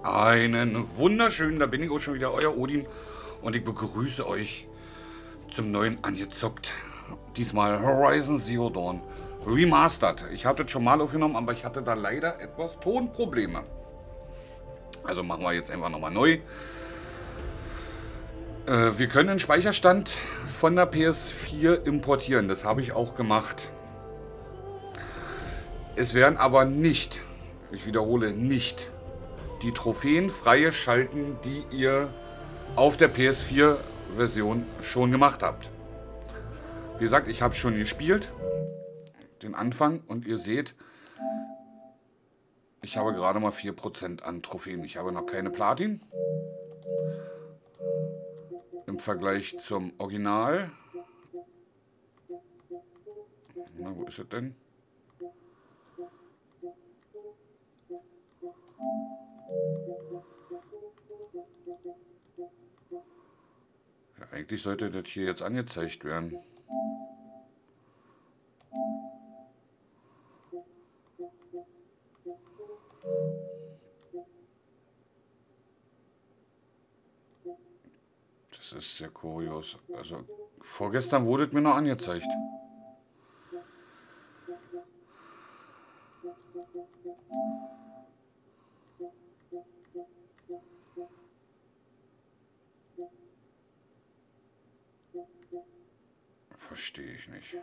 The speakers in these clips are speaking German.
Einen wunderschönen, da bin ich auch schon wieder, euer Odin. Und ich begrüße euch zum neuen Angezockt. Diesmal Horizon Zero Dawn Remastered. Ich hatte es schon mal aufgenommen, aber ich hatte da leider etwas Tonprobleme. Also machen wir jetzt einfach nochmal neu. Wir können den Speicherstand von der PS4 importieren. Das habe ich auch gemacht. Es werden aber nicht, ich wiederhole, nicht die Trophäen freischalten, die ihr auf der PS4-Version schon gemacht habt. Wie gesagt, ich habe schon gespielt, den Anfang, und ihr seht, ich habe gerade mal 4% an Trophäen. Ich habe noch keine Platin. Im Vergleich zum Original. Na, wo ist es denn? Ja, eigentlich sollte das hier jetzt angezeigt werden. Das ist sehr kurios. Also vorgestern wurde es mir noch angezeigt. Verstehe ich nicht.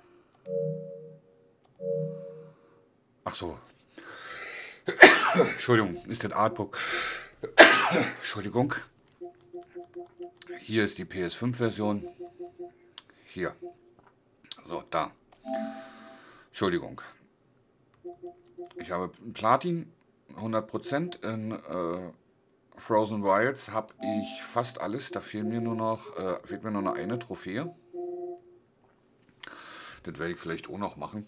Ach so. Entschuldigung, ist das Artbook. Entschuldigung. Hier ist die PS5-Version. Hier. So, da. Entschuldigung. Ich habe Platin, 100%. In Frozen Wilds habe ich fast alles. Da fehlt mir nur noch eine Trophäe. Das werde ich vielleicht auch noch machen.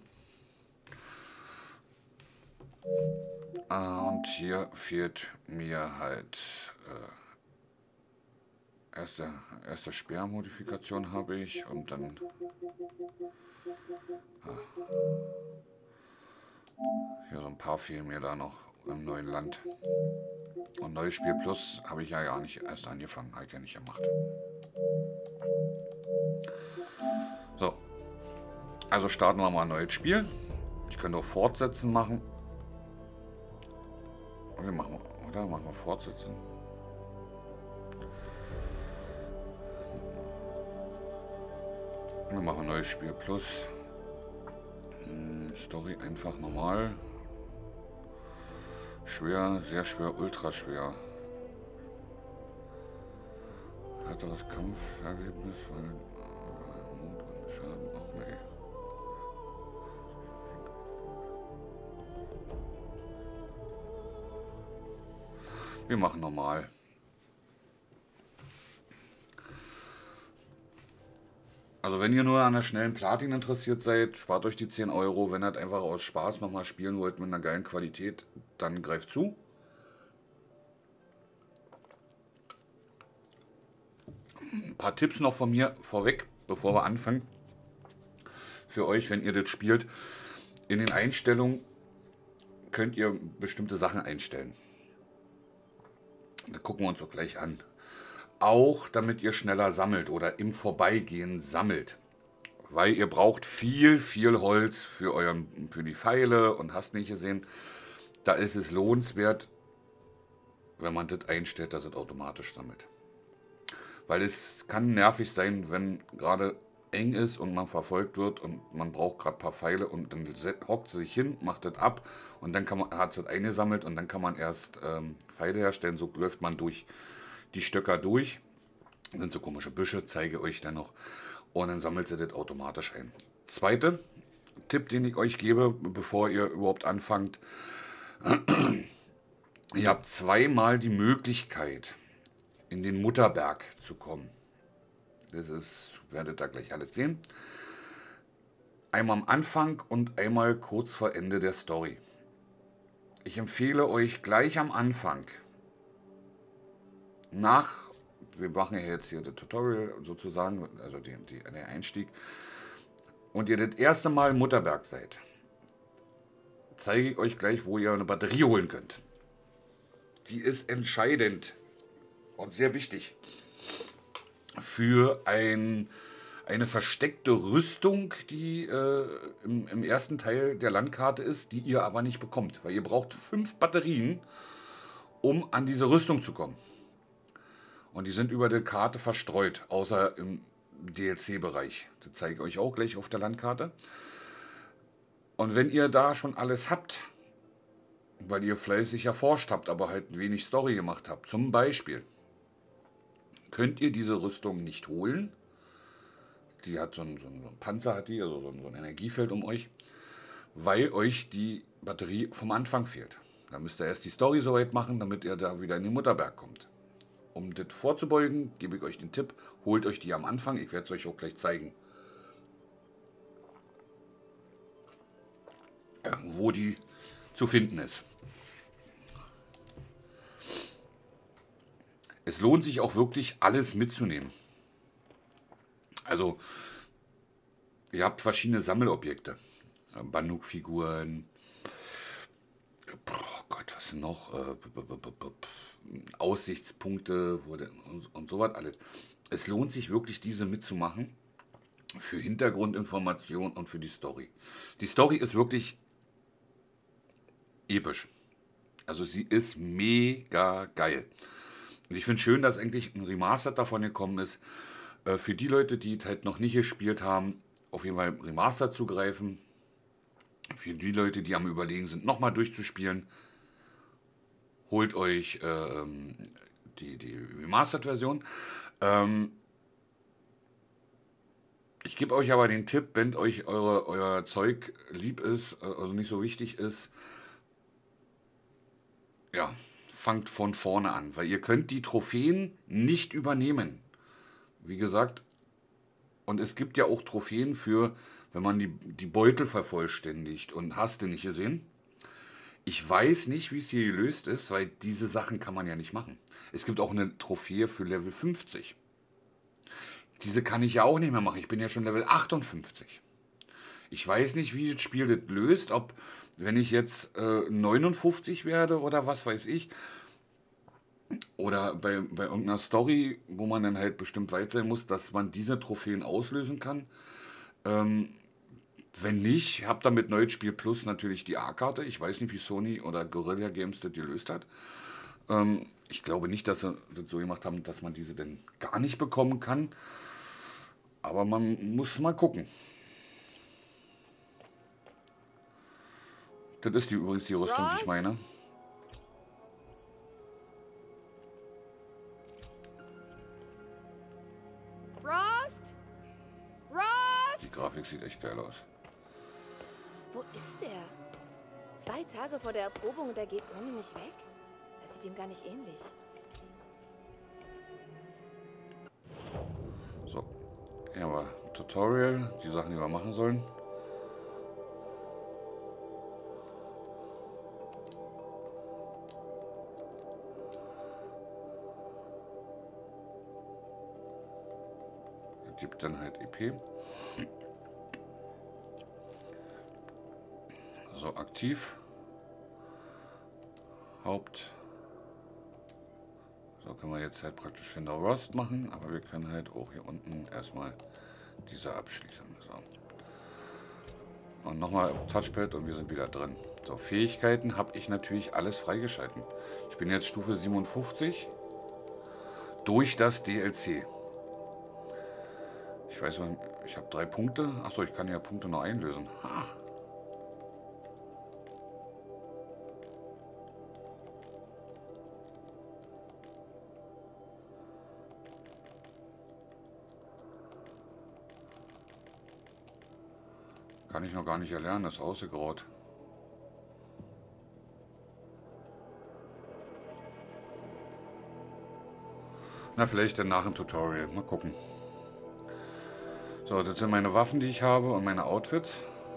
Und hier fehlt mir halt erste Speermodifikation habe ich, und dann hier so ein paar fehlen mir da noch im neuen Land. Und neues Spiel Plus habe ich ja gar nicht erst angefangen, habe ich ja nicht gemacht. So, also starten wir mal ein neues Spiel. Ich könnte auch Fortsetzen machen. Machen wir Fortsetzen. Wir machen ein neues Spiel Plus. Story einfach normal. Schwer, sehr schwer, ultra schwer. Härteres Kampfergebnis, weil Mut und Schaden auch nicht. Wir machen normal. Also wenn ihr nur an der schnellen Platin interessiert seid, spart euch die 10 Euro. Wenn ihr halt einfach aus Spaß nochmal spielen wollt mit einer geilen Qualität, dann greift zu. Ein paar Tipps noch von mir vorweg, bevor wir anfangen. Für euch, wenn ihr das spielt, in den Einstellungen könnt ihr bestimmte Sachen einstellen. Das gucken wir uns auch gleich an. Auch damit ihr schneller sammelt oder im Vorbeigehen sammelt. Weil ihr braucht viel Holz für die Pfeile und hast nicht gesehen. Da ist es lohnenswert, wenn man das einstellt, dass es automatisch sammelt. Weil es kann nervig sein, wenn gerade eng ist und man verfolgt wird und man braucht gerade ein paar Pfeile, und dann hockt sie sich hin, macht das ab und dann hat es eingesammelt und dann kann man erst Pfeile herstellen. So läuft man durch die Stöcker durch. Das sind so komische Büsche, zeige euch dann noch. Und dann sammelt sie das automatisch ein. Zweiter Tipp, den ich euch gebe, bevor ihr überhaupt anfangt. Ihr habt zweimal die Möglichkeit, in den Mutterberg zu kommen. Werdet ihr gleich alles sehen. Einmal am Anfang und einmal kurz vor Ende der Story. Ich empfehle euch gleich am Anfang, wir machen ja jetzt hier das Tutorial sozusagen, also der Einstieg, und ihr das erste Mal im Mutterberg seid, zeige ich euch gleich, wo ihr eine Batterie holen könnt. die ist entscheidend und sehr wichtig für eine versteckte Rüstung, die im ersten Teil der Landkarte ist, die ihr aber nicht bekommt. Weil ihr braucht 5 Batterien, um an diese Rüstung zu kommen. Und die sind über der Karte verstreut, außer im DLC-Bereich. Das zeige ich euch auch gleich auf der Landkarte. Und wenn ihr da schon alles habt, weil ihr fleißig erforscht habt, aber halt wenig Story gemacht habt, zum Beispiel, könnt ihr diese Rüstung nicht holen. Die hat so ein Panzer, hat die, also so ein Energiefeld um euch, weil euch die Batterie vom Anfang fehlt. Da müsst ihr erst die Story soweit machen, damit ihr da wieder in den Mutterberg kommt. Um das vorzubeugen, gebe ich euch den Tipp, holt euch die am Anfang. Ich werde es euch auch gleich zeigen, wo die zu finden ist. Es lohnt sich auch wirklich, alles mitzunehmen. Also, ihr habt verschiedene Sammelobjekte. Banuk-Figuren. Oh Gott, was noch? Aussichtspunkte und so was alles. Es lohnt sich wirklich, diese mitzumachen. Für Hintergrundinformation und für die Story. Die Story ist wirklich episch. Also sie ist mega geil. Und ich finde schön, dass endlich ein Remastered davon gekommen ist. Für die Leute, die es halt noch nicht gespielt haben, auf jeden Fall Remastered zugreifen. Für die Leute, die am Überlegen sind, nochmal durchzuspielen, holt euch die Remastered-Version. Ich gebe euch aber den Tipp, wenn euch euer Zeug lieb ist, also nicht so wichtig ist, ja, fangt von vorne an, weil ihr könnt die Trophäen nicht übernehmen. Wie gesagt, und es gibt ja auch Trophäen für, wenn man die Beutel vervollständigt und hast du nicht gesehen. Ich weiß nicht, wie es hier gelöst ist, weil diese Sachen kann man ja nicht machen. Es gibt auch eine Trophäe für Level 50. Diese kann ich ja auch nicht mehr machen. Ich bin ja schon Level 58. Ich weiß nicht, wie das Spiel das löst, ob wenn ich jetzt 59 werde oder was weiß ich, oder bei irgendeiner Story, wo man dann halt bestimmt weit sein muss, dass man diese Trophäen auslösen kann. Wenn nicht, habt ihr mit Neues Spiel Plus natürlich die A-Karte. Ich weiß nicht, wie Sony oder Guerilla Games das gelöst hat. Ich glaube nicht, dass sie das so gemacht haben, dass man diese denn gar nicht bekommen kann. Aber man muss mal gucken. Das ist übrigens die Rüstung, die ich meine. Die Grafik sieht echt geil aus. Wo ist er? 2 Tage vor der Erprobung und er geht ohne mich weg? Das sieht ihm gar nicht ähnlich. So, hier haben wir Tutorial, die Sachen, die wir machen sollen. Das gibt dann halt EP. So, aktiv. Haupt. So können wir jetzt halt praktisch Finder Rust machen, aber wir können halt auch hier unten erstmal diese abschließen. So. Und nochmal Touchpad und wir sind wieder drin. So, Fähigkeiten habe ich natürlich alles freigeschalten. Ich bin jetzt Stufe 57 durch das DLC. Ich weiß, ich habe 3 Punkte. Achso, ich kann ja Punkte noch einlösen. Ha. Kann ich noch gar nicht erlernen, das ist ausgegraut. Na, vielleicht dann nach dem Tutorial. Mal gucken. So, das sind meine Waffen, die ich habe und meine Outfits.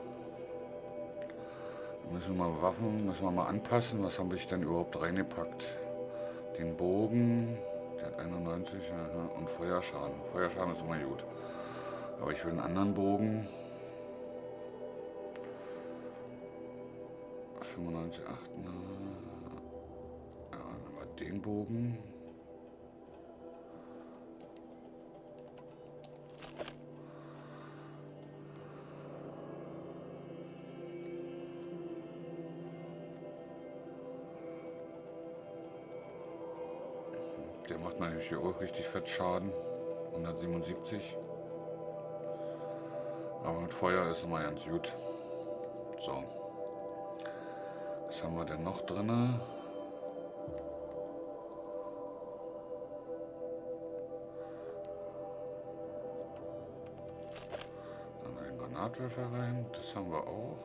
Müssen wir mal anpassen. Was habe ich denn überhaupt reingepackt? Den Bogen, der hat 91 und Feuerschaden. Feuerschaden ist immer gut. Aber ich will einen anderen Bogen. 95, 8, ja, Den Bogen. Der macht natürlich hier auch richtig fett Schaden. 177. Aber mit Feuer ist immer ganz gut. So. Was haben wir denn noch drin? Dann einen Granatwerfer rein. Das haben wir auch.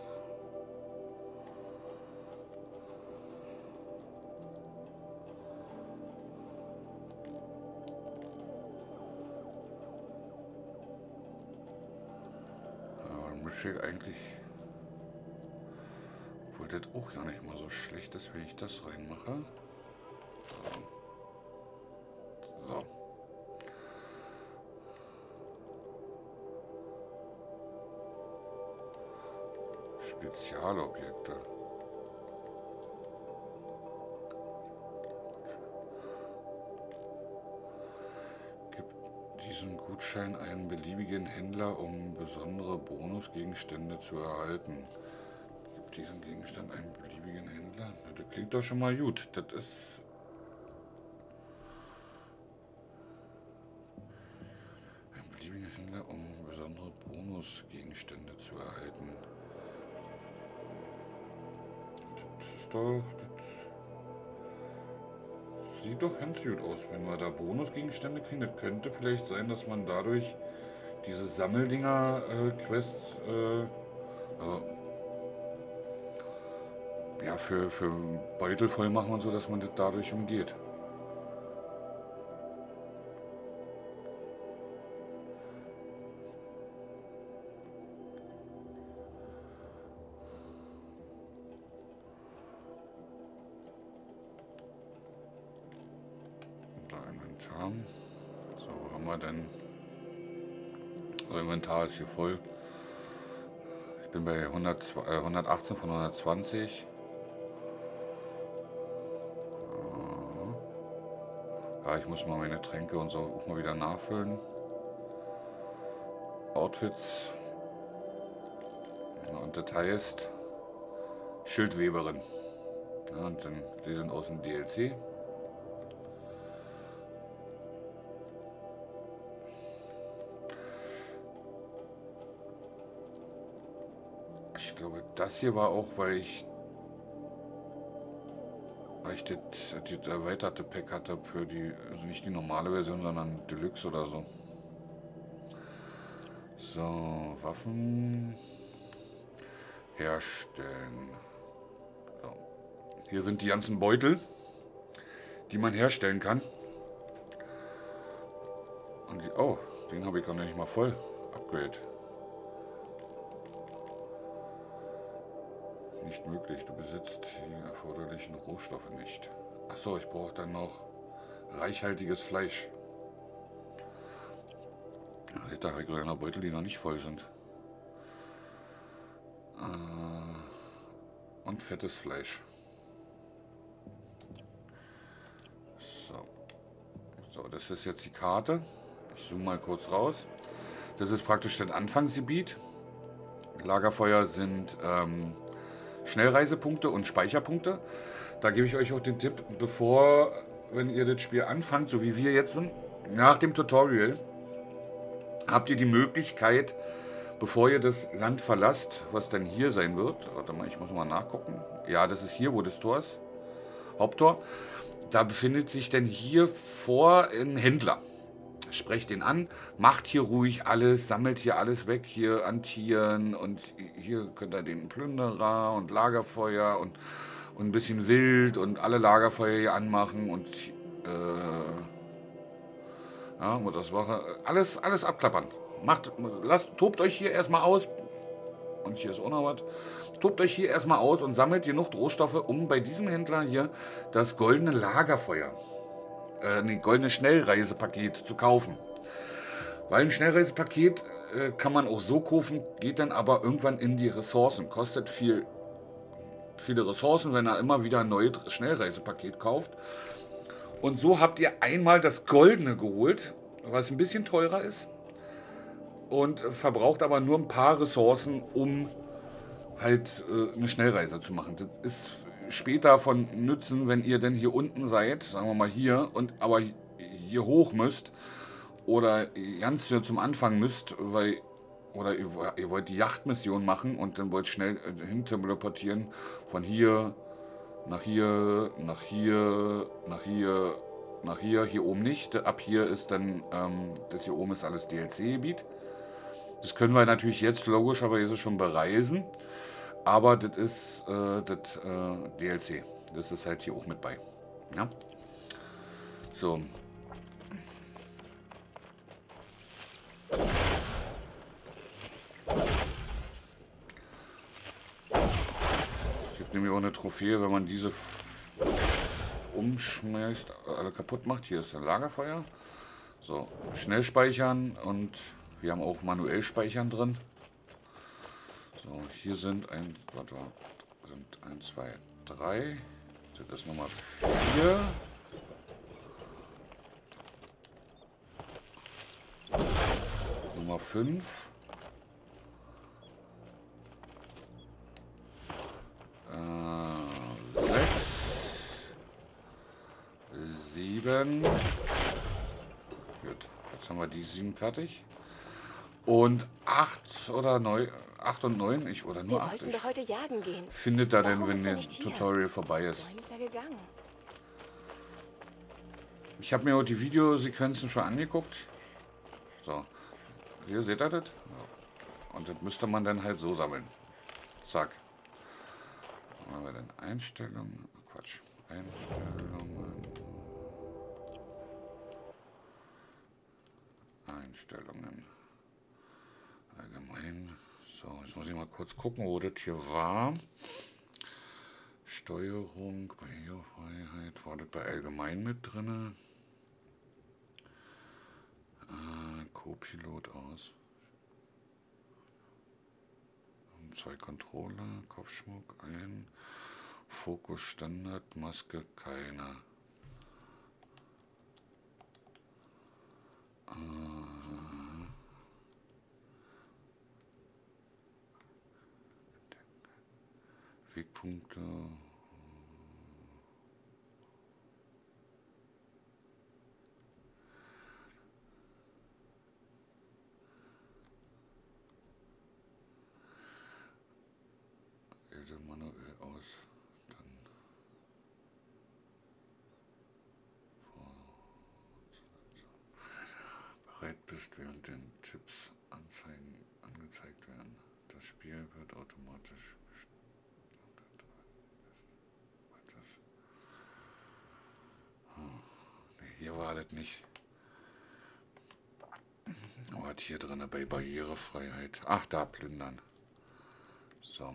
Ja, eigentlich wollte das auch gar nicht mal so schlecht ist, wenn ich das reinmache. So. Spezialobjekte. Gibt diesen Gutschein einen beliebigen Händler, um besondere Bonusgegenstände zu erhalten. Gibt diesen Gegenstand einen beliebigen Händler? Na, das klingt doch schon mal gut. Das ist... Ein beliebiger Händler, um besondere Bonusgegenstände zu erhalten. Das ist doch... Das sieht doch ganz gut aus, wenn wir da Bonusgegenstände kriegen. Das könnte vielleicht sein, dass man dadurch diese Sammeldinger-Quests ja, für Beutel voll machen und so, dass man das dadurch umgeht. Inventar. So, wo haben wir denn? Das Inventar ist hier voll. Ich bin bei 118 von 120. Ja, ich muss mal meine Tränke und so auch mal wieder nachfüllen. Outfits. Ja, und das heißt Schildweberin. Ja, und dann, die sind aus dem DLC. Ich glaube, das hier war auch, weil ich das erweiterte Pack hatte für die, also nicht die normale Version, sondern Deluxe oder so. So, Waffen herstellen. So. Hier sind die ganzen Beutel, die man herstellen kann. Und die, oh, den habe ich gar nicht mal voll. Upgrade. Nicht möglich, du besitzt die erforderlichen Rohstoffe nicht. Achso, ich brauche dann noch reichhaltiges Fleisch. Da habe ich gerade noch Beutel, die noch nicht voll sind. Und fettes Fleisch. So. So, das ist jetzt die Karte. Ich zoome mal kurz raus. Das ist praktisch das Anfangsgebiet. Lagerfeuer sind Schnellreisepunkte und Speicherpunkte. Da gebe ich euch auch den Tipp, bevor, wenn ihr das Spiel anfangt, so wie wir jetzt sind, nach dem Tutorial, habt ihr die Möglichkeit, bevor ihr das Land verlasst, was dann hier sein wird, warte mal, ich muss mal nachgucken, ja, das ist hier, wo das Tor ist, Haupttor, da befindet sich dann hier vor ein Händler. Sprecht den an, macht hier ruhig alles, sammelt hier alles weg, hier an Tieren und hier könnt ihr den Plünderer und Lagerfeuer und ein bisschen Wild und alle Lagerfeuer hier anmachen und ja, Mutterswache, alles abklappern. Tobt euch hier erstmal aus und hier ist auch noch was. Tobt euch hier erstmal aus und sammelt genug Rohstoffe, um bei diesem Händler hier das goldene Lagerfeuer ein goldenes Schnellreisepaket zu kaufen. Weil ein Schnellreisepaket kann man auch so kaufen, geht dann aber irgendwann in die Ressourcen. Kostet viele Ressourcen, wenn er immer wieder ein neues Schnellreisepaket kauft. Und so habt ihr einmal das Goldene geholt, was ein bisschen teurer ist. Und verbraucht aber nur ein paar Ressourcen, um halt eine Schnellreise zu machen. Das ist später von Nützen, wenn ihr denn hier unten seid, sagen wir mal hier, und aber hier hoch müsst oder ganz hier zum Anfang müsst, weil oder ihr wollt die Yachtmission machen und dann wollt schnell hin teleportieren von hier nach hier, nach hier, nach hier, nach hier, hier oben nicht. Ab hier ist dann, das hier oben ist alles DLC-Gebiet. Das können wir natürlich jetzt logischerweise schon bereisen. Aber das ist das DLC. Das ist halt hier auch mit bei. Ja? So. Es gibt nämlich auch eine Trophäe, wenn man diese umschmeißt, alle kaputt macht. Hier ist ein Lagerfeuer. So, schnell speichern und wir haben auch manuell speichern drin. So, hier sind ein, warte, sind 1, 2, 3. Das ist Nummer 4. Nummer 5. Gut, jetzt haben wir die 7 fertig. Und 8 oder 9, 8 und 9, oder nur 8. Wir wollten doch heute jagen gehen. Findet da denn, Warum wenn ist er der nicht hier? Tutorial vorbei ist. Wohin ist er gegangen? Ich habe mir auch die Videosequenzen schon angeguckt. So, hier seht ihr das? Ja. Und das müsste man dann halt so sammeln. Zack. Was haben wir denn? Einstellungen. Quatsch. Einstellungen. Einstellungen. Allgemein. So, jetzt muss ich mal kurz gucken, wo das hier war. Steuerung, Barrierefreiheit. War das bei Allgemein mit drin? Co-Pilot aus. 2 Controller, Kopfschmuck ein. Fokus Standard, Maske keiner. Wegpunkte. Wähle manuell aus. Dann bereit bist, während den Tipps Anzeigen angezeigt werden. Das Spiel wird automatisch hier war das nicht. Was hier drin bei Barrierefreiheit? Ach, da plündern. So.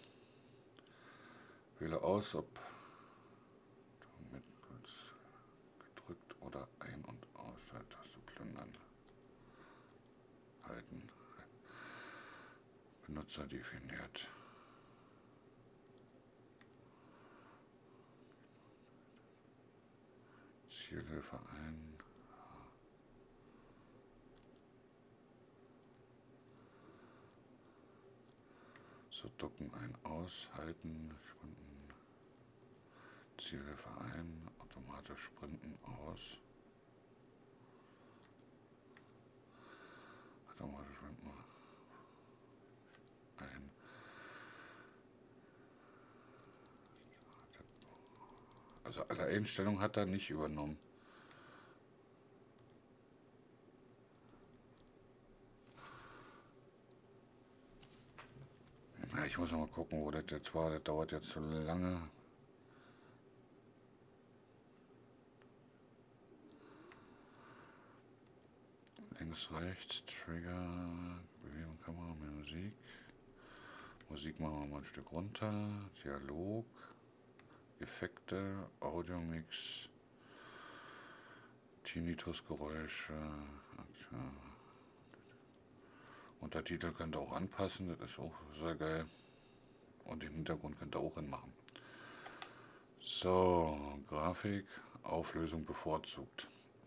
Wähle aus, ob du mit gedrückt oder ein- und ausschaltet hast du plündern. Halten. Benutzer definiert. Zielhilfe ein. So, ducken ein, aushalten, sprinten, Zielhilfe ein, automatisch sprinten aus. Automatisch sprinten ein. Also alle Einstellungen hat er nicht übernommen. Ja, ich muss noch mal gucken, wo das jetzt war. Das dauert jetzt so lange. Links, rechts, Trigger, Bewegung, Kamera, Musik. Musik machen wir mal ein Stück runter. Dialog, Effekte, Audiomix, Tinnitusgeräusche. Untertitel könnt ihr auch anpassen, das ist auch sehr geil. Und den Hintergrund könnt ihr auch hinmachen. So, Grafik, Auflösung bevorzugt.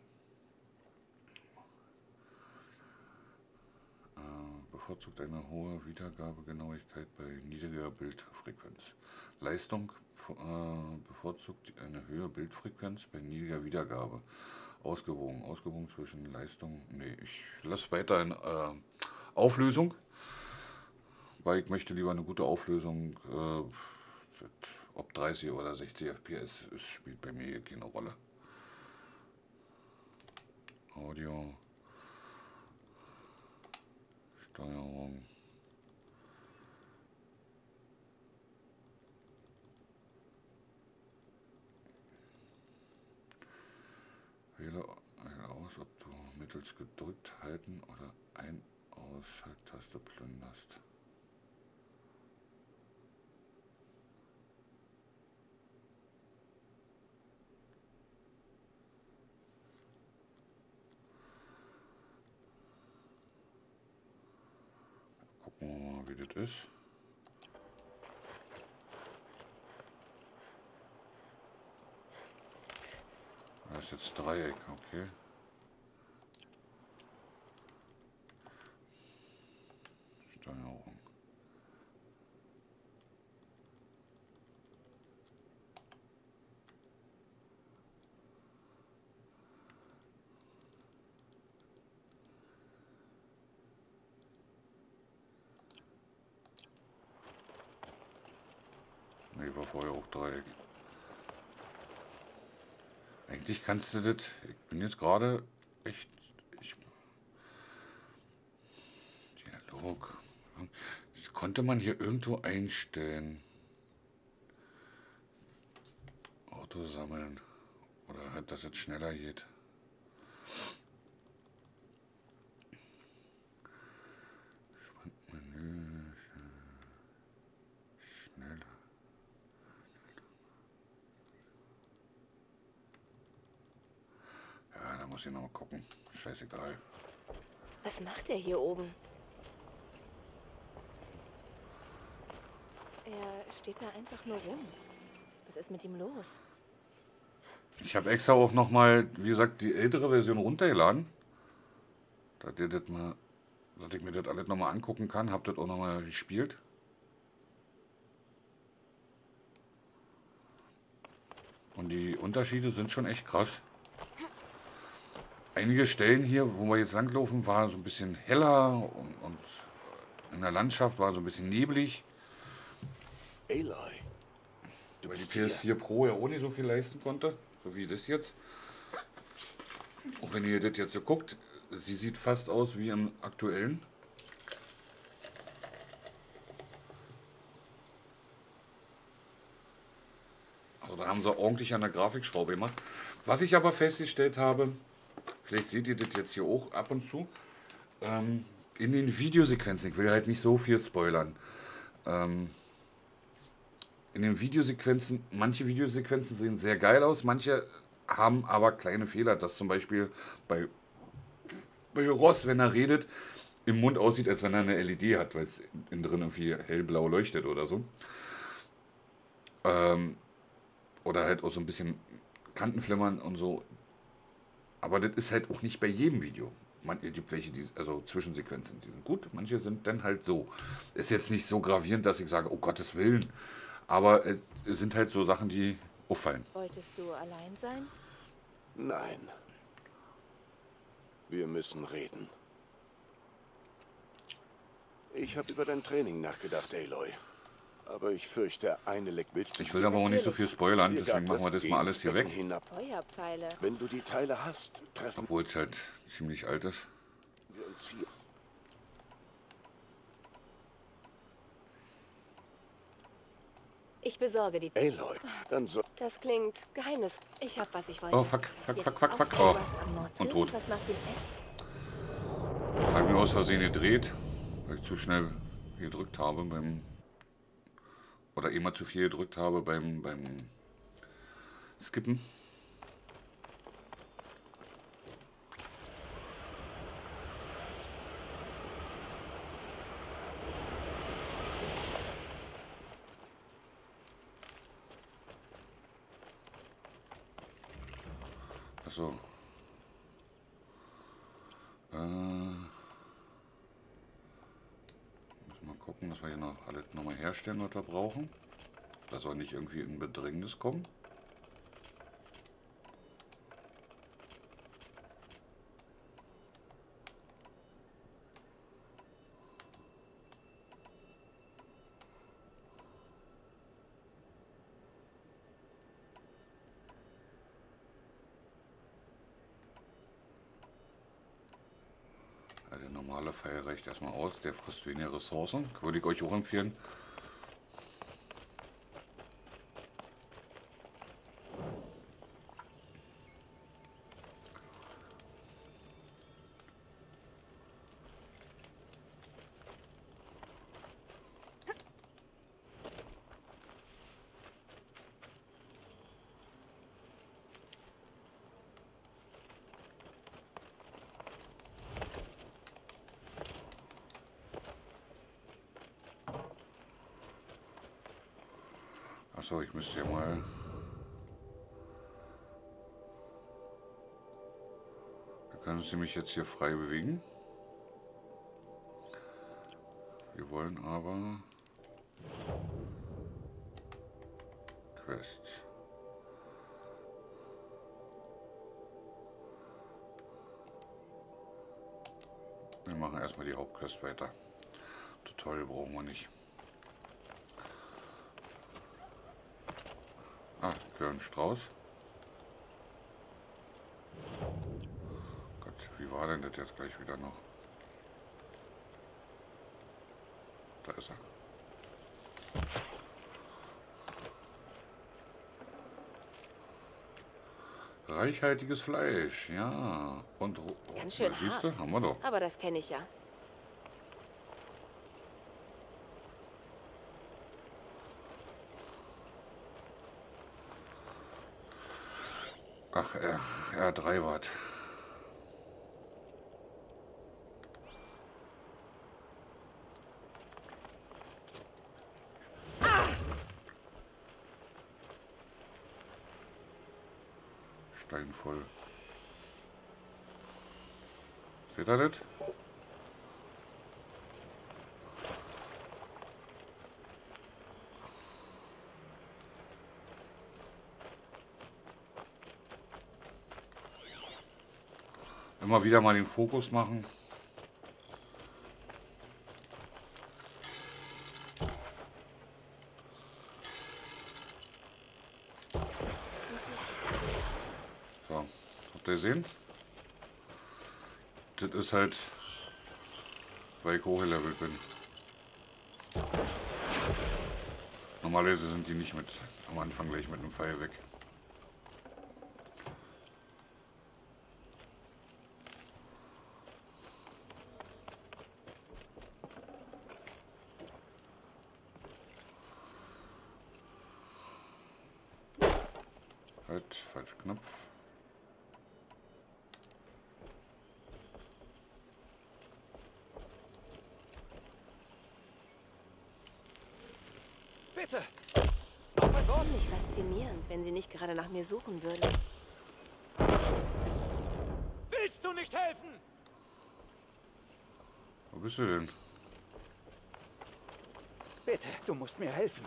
Bevorzugt eine hohe Wiedergabegenauigkeit bei niedriger Bildfrequenz. Leistung bevorzugt eine höhere Bildfrequenz bei niedriger Wiedergabe. Ausgewogen. Ausgewogen zwischen Leistung. Nee, ich lasse weiterhin Auflösung, weil ich möchte lieber eine gute Auflösung. Ob 30 oder 60 FPS, es spielt bei mir hier keine Rolle. Audio. Steuerung. Wähle aus, ob du mittels gedrückt halten oder Ein-Ausschalttaste plünderst. Gucken wir mal, wie das ist. Das ist jetzt Dreieck, okay. Steuerung. Nee, war vorher auch Dreieck. Eigentlich kannst du das. Ich bin jetzt gerade echt. Dialog. Das konnte man hier irgendwo einstellen. Auto sammeln. Oder halt, dass es schneller geht. Menü. Schneller. Ja, da muss ich noch mal gucken. Scheißegal. Was macht er hier oben? Er steht da einfach nur rum. Was ist mit ihm los? Ich habe extra auch noch mal, wie gesagt, die ältere Version runtergeladen. Dass ich mir das alles noch mal angucken kann. Hab das auch noch mal gespielt. Und die Unterschiede sind schon echt krass. Einige Stellen hier, wo wir jetzt langlaufen, war so ein bisschen heller und in der Landschaft war so ein bisschen neblig. Aloy. Weil die PS4 Pro ja auch nicht so viel leisten konnte, so wie das jetzt. Auch wenn ihr das jetzt so guckt, sie sieht fast aus wie im aktuellen. Also da haben sie ordentlich an der Grafikschraube gemacht. Was ich aber festgestellt habe, vielleicht seht ihr das jetzt hier auch ab und zu, in den Videosequenzen, ich will halt nicht so viel spoilern, in den Videosequenzen, manche Videosequenzen sehen sehr geil aus, manche haben aber kleine Fehler, dass zum Beispiel bei Ross, wenn er redet, im Mund aussieht, als wenn er eine LED hat, weil es innen drin irgendwie hellblau leuchtet oder so. Oder halt auch so ein bisschen Kantenflimmern und so. Aber das ist halt auch nicht bei jedem Video. Es gibt welche, also Zwischensequenzen, die sind gut, manche sind dann halt so. Ist jetzt nicht so gravierend, dass ich sage, oh Gottes Willen. Aber es sind halt so Sachen, die auffallen. Wolltest du allein sein? Nein. Wir müssen reden. Ich habe über dein Training nachgedacht, Aloy. Aber ich fürchte, eine Leck willst du. Ich will aber auch nicht so viel spoilern, deswegen machen wir das mal alles hier weg. Feuerpfeile. Wenn du die Teile hast, treffen Obwohl es halt ziemlich alt ist. wir uns hier. Ich besorge die... Aloy, dann so. Das klingt Geheimnis. Ich hab, was ich wollte. Oh, fuck. Jetzt Oh, irgendwas am Nord und tot. Was macht ihn echt? Das habe ich mir aus Versehen gedreht, weil ich zu schnell gedrückt habe oder immer zu viel gedrückt habe beim Skippen. Achso. Müssen wir gucken, dass wir hier noch alles nochmal herstellen, was wir brauchen. Dass wir nicht irgendwie in Bedrängnis kommen. Der normale Pfeil reicht erstmal aus, der frisst weniger Ressourcen. Würde ich euch auch empfehlen. Achso, ich müsste ja mal... Wir können uns nämlich jetzt hier frei bewegen. Wir wollen aber... Quest. Wir machen erstmal die Hauptquest weiter. Tutorial brauchen wir nicht. Ah, Strauß. Gott, wie war denn das jetzt gleich wieder noch? Da ist er. Reichhaltiges Fleisch, ja. Und ganz schön siehst hart. du, haben wir doch. Aber das kenne ich ja. Ach, R3 Watt. Stein voll. Seht ihr das? Immer wieder mal den Fokus machen. So, habt ihr gesehen? Das ist halt, weil ich hochgelevelt bin. Normalerweise sind die nicht mit am Anfang gleich mit einem Pfeil weg. Halt, falscher Knopf. Bitte! Ziemlich faszinierend, wenn sie nicht gerade nach mir suchen würden. Willst du nicht helfen? Wo bist du denn? Bitte, du musst mir helfen.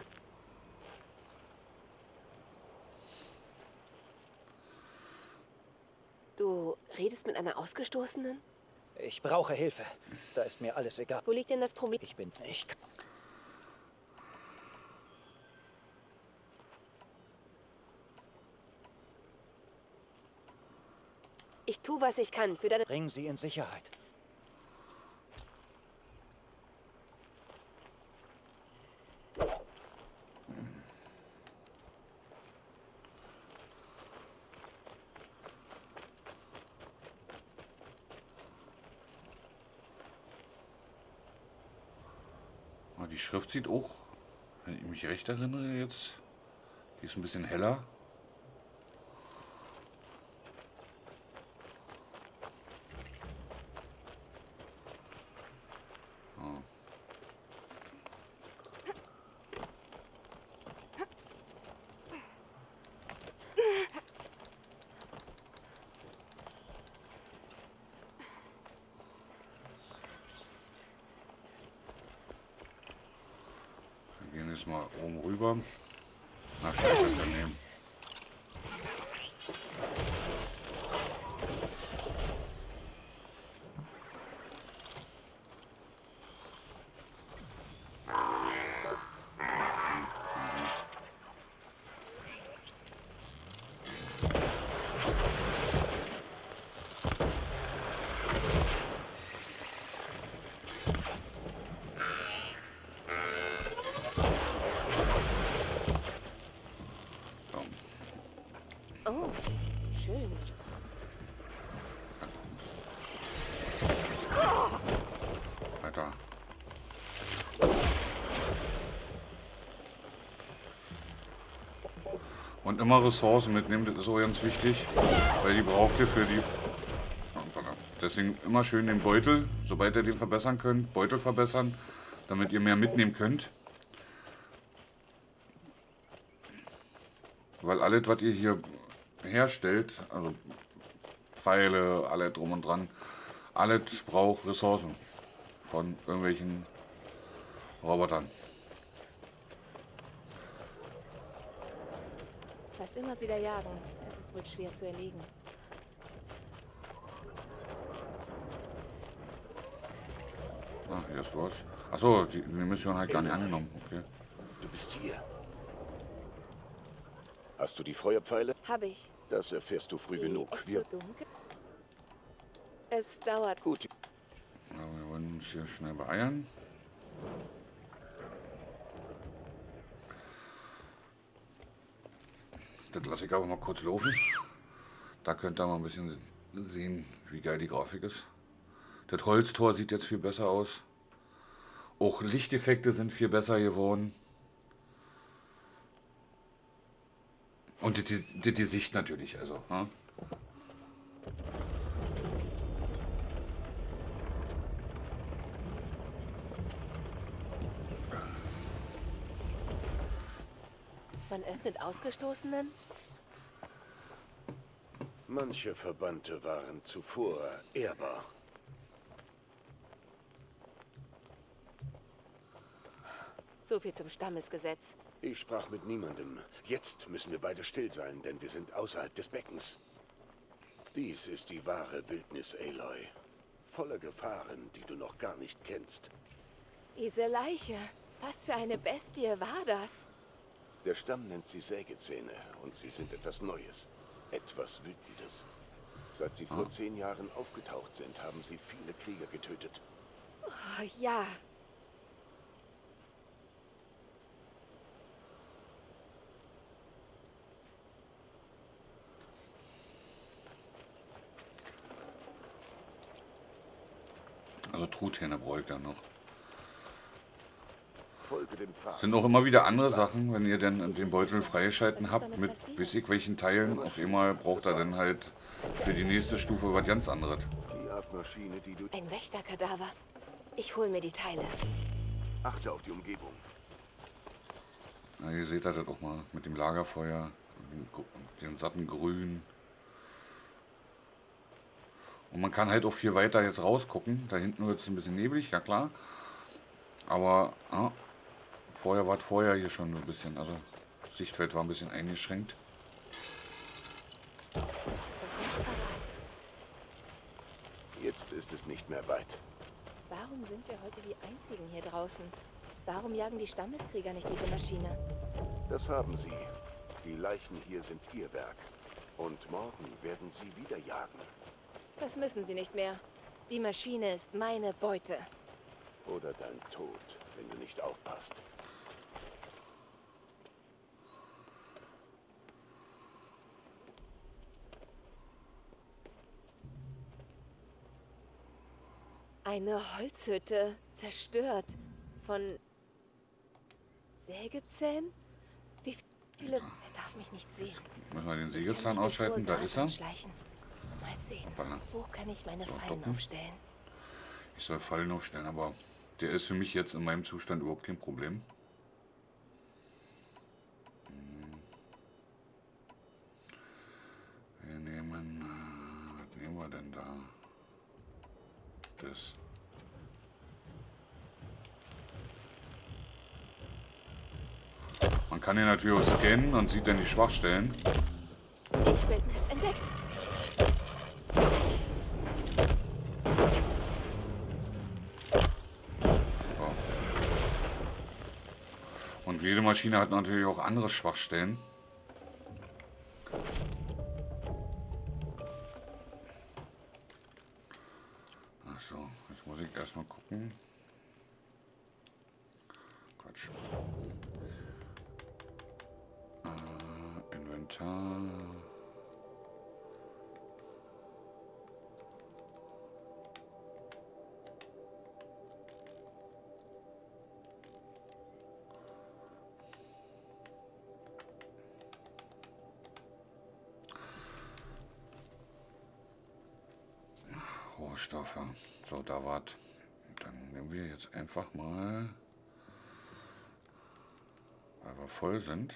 Du redest mit einer Ausgestoßenen? Ich brauche Hilfe. Da ist mir alles egal. Wo liegt denn das Problem? Ich tue, was ich kann für deine... Bring sie in Sicherheit. Ah, die Schrift sieht auch, wenn ich mich recht erinnere jetzt, die ist ein bisschen heller. Erstmal oben rüber. Na, scheiße, daneben. Oh, schön. Alter. Und immer Ressourcen mitnehmen, das ist auch ganz wichtig, weil die braucht ihr für die... Deswegen immer schön den Beutel, sobald ihr den verbessern könnt, Beutel verbessern, damit ihr mehr mitnehmen könnt. Weil alles, was ihr hier herstellt, also Pfeile, alles drum und dran, alles braucht Ressourcen von irgendwelchen Robotern. Was immer sie da jagen, es ist wohl schwer zu erlegen. Ah, hier ist was. Achso, die Mission hat gar nicht angenommen. Okay. Du bist hier. Hast du die Feuerpfeile? Habe ich. Das erfährst du früh Die genug. echt Wir... so dunkel? Es dauert. Gut. Ja, wir wollen uns hier schnell beeilen. Das lasse ich aber mal kurz laufen. Da könnt ihr mal ein bisschen sehen, wie geil die Grafik ist. Das Holztor sieht jetzt viel besser aus. Auch Lichteffekte sind viel besser geworden. Und die Sicht natürlich, also. Ne? Man öffnet Ausgestoßenen? Manche Verbannte waren zuvor ehrbar. So viel zum Stammesgesetz. Ich sprach mit niemandem. Jetzt müssen wir beide still sein, denn wir sind außerhalb des Beckens. Dies ist die wahre Wildnis, Aloy. Voller Gefahren, die du noch gar nicht kennst. Diese Leiche. Was für eine Bestie war das? Der Stamm nennt sie Sägezähne und sie sind etwas Neues. Etwas Wütendes. Seit sie vor 10 Jahren aufgetaucht sind, haben sie viele Krieger getötet. Oh, ja. Also Truthähne bräuchte er noch. Folge dem Pfad. Sind auch immer wieder andere Sachen, wenn ihr dann den Beutel freigeschalten habt, mit weiß ich welchen Teilen. Auf einmal braucht er dann halt für die nächste Stufe was ganz anderes. Die Art Maschine, die du... Ein Wächterkadaver. Ich hol mir die Teile. Achte auf die Umgebung. Na, ihr seht das auch mal mit dem Lagerfeuer, den satten Grün. Und man kann halt auch viel weiter jetzt rausgucken. Da hinten wird es ein bisschen neblig, ja klar. Aber vorher war es hier schon ein bisschen, also Sichtfeld war ein bisschen eingeschränkt. Ist das nicht vorbei? Jetzt ist es nicht mehr weit. Warum sind wir heute die Einzigen hier draußen? Warum jagen die Stammeskrieger nicht diese Maschine? Das haben sie. Die Leichen hier sind ihr Werk. Und morgen werden sie wieder jagen. Das müssen sie nicht mehr. Die Maschine ist meine Beute. Oder dein Tod, wenn du nicht aufpasst. Eine Holzhütte, zerstört. Von Sägezähnen? Wie viele... Er darf mich nicht sehen. Müssen wir den Sägezahn ausschalten, da ist er. Schleichen. Mal sehen, Hoppala. wo kann ich meine Fallen doppeln. aufstellen? Ich soll Fallen aufstellen, aber der ist für mich jetzt in meinem Zustand überhaupt kein Problem. Wir nehmen, was nehmen wir denn da? Das. kann ihn natürlich auch scannen und sieht dann die Schwachstellen. Ich-Bild-Mist entdeckt. So. Und jede Maschine hat natürlich auch andere Schwachstellen. Achso, jetzt muss ich erstmal gucken. Quatsch. Inventar. Rohstoffe. So, da wart. Dann nehmen wir jetzt einfach mal, weil wir voll sind,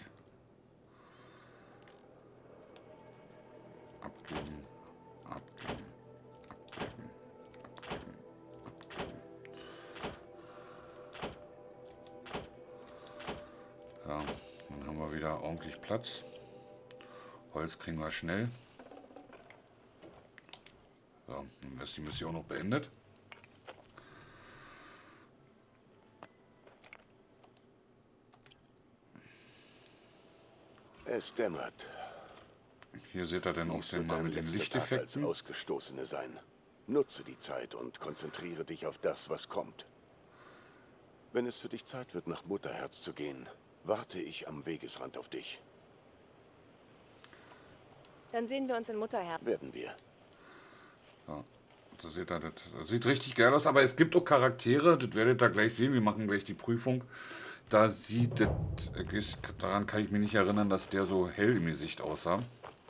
abgeben, abgeben, abgeben, abgeben, abgeben. Ja, dann haben wir wieder ordentlich Platz. Holz kriegen wir schnell. So, dann ist die Mission noch beendet. Es dämmert. Hier seht ihr dann auch Dies den wird mal dein mit den letzter Tag als Lichteffekten. Ausgestoßene sein. Nutze die Zeit und konzentriere dich auf das, was kommt. Wenn es für dich Zeit wird, nach Mutterherz zu gehen, warte ich am Wegesrand auf dich. Dann sehen wir uns in Mutterherz. Werden wir. Ja, so seht ihr, das sieht richtig geil aus, aber es gibt auch Charaktere, das werdet ihr gleich sehen, wir machen gleich die Prüfung. Da sieht das, daran kann ich mich nicht erinnern, dass der so hell im Gesicht aussah.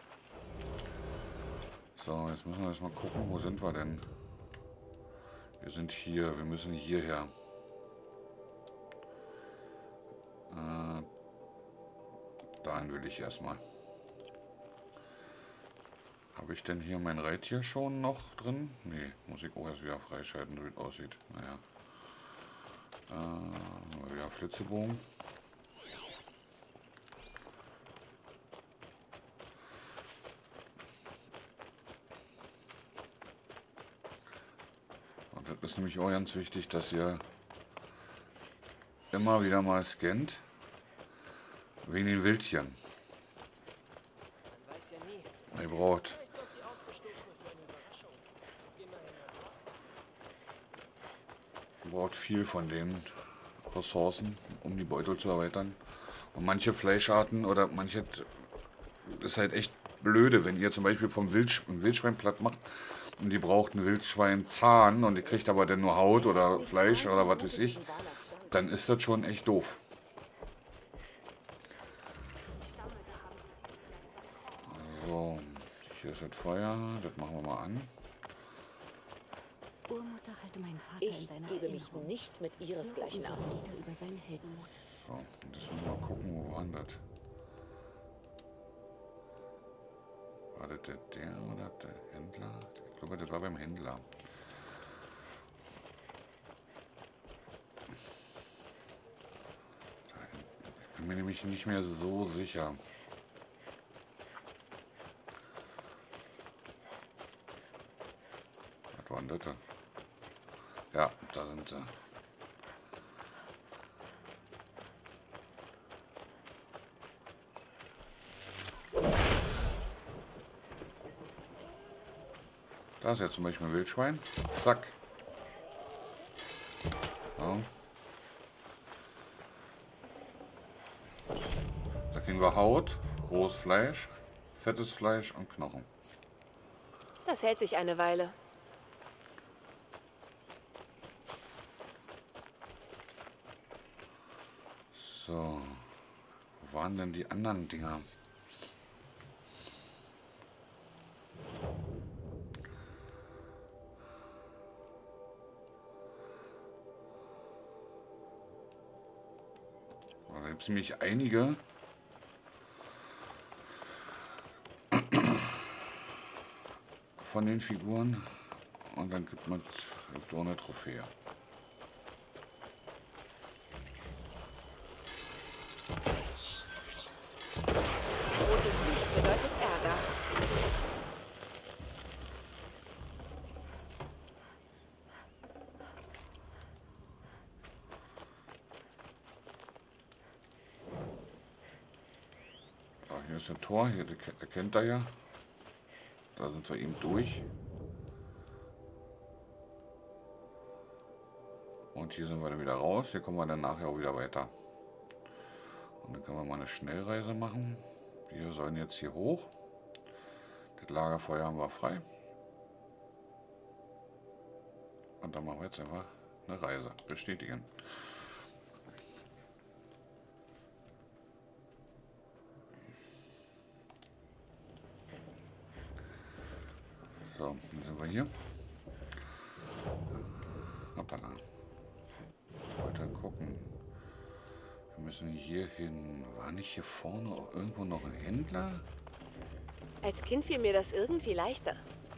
So, jetzt müssen wir erstmal gucken, wo sind wir denn? Wir sind hier, wir müssen hierher. Dahin will ich erstmal. Habe ich denn hier mein Reittier schon noch drin? Nee, muss ich auch erst wieder freischalten, wie es aussieht. Naja. Wieder Flitzebogen. Und das ist nämlich auch ganz wichtig, dass ihr immer wieder mal scannt. Wegen den Wildtieren. Ihr braucht viel von den Ressourcen, um die Beutel zu erweitern. Und manche Fleischarten oder manche ist halt echt blöde, wenn ihr zum Beispiel vom Wildschwein platt macht und die braucht ein Wildschwein-Zahn und die kriegt aber dann nur Haut oder Fleisch oder was weiß ich, dann ist das schon echt doof. So, hier ist das Feuer, das machen wir mal an. Urmutter, halte meinen Vater in Ich deiner gebe mich Erinnerung. nicht mit ihresgleichen Unsere ab. Lieder über seinen Heldenmut. So, und das müssen wir mal gucken, wo war das? War das der oder der Händler? Ich glaube, das war beim Händler. Ich bin mir nämlich nicht mehr so sicher. Was war denn das? Ja, da sind sie. Da ist jetzt zum Beispiel ein Wildschwein. Zack. So. Da kriegen wir Haut, rohes Fleisch, fettes Fleisch und Knochen. Das hält sich eine Weile. So. Wo waren denn die anderen Dinger? Da gibt es nämlich einige. Von den Figuren. Und dann gibt man so eine Trophäe. ist ein Tor, hier erkennt er ja. Da sind wir eben durch. Und hier sind wir dann wieder raus. Hier kommen wir dann nachher auch wieder weiter. Und dann können wir mal eine Schnellreise machen. Wir sollen jetzt hier hoch. Das Lagerfeuer haben wir frei. Und dann machen wir jetzt einfach eine Reise. Bestätigen. So, dann sind wir hier. Hoppala. Ich wollte gucken. Wir müssen hier hin. War nicht hier vorne auch irgendwo noch ein Händler? Als Kind fiel mir das irgendwie leichter.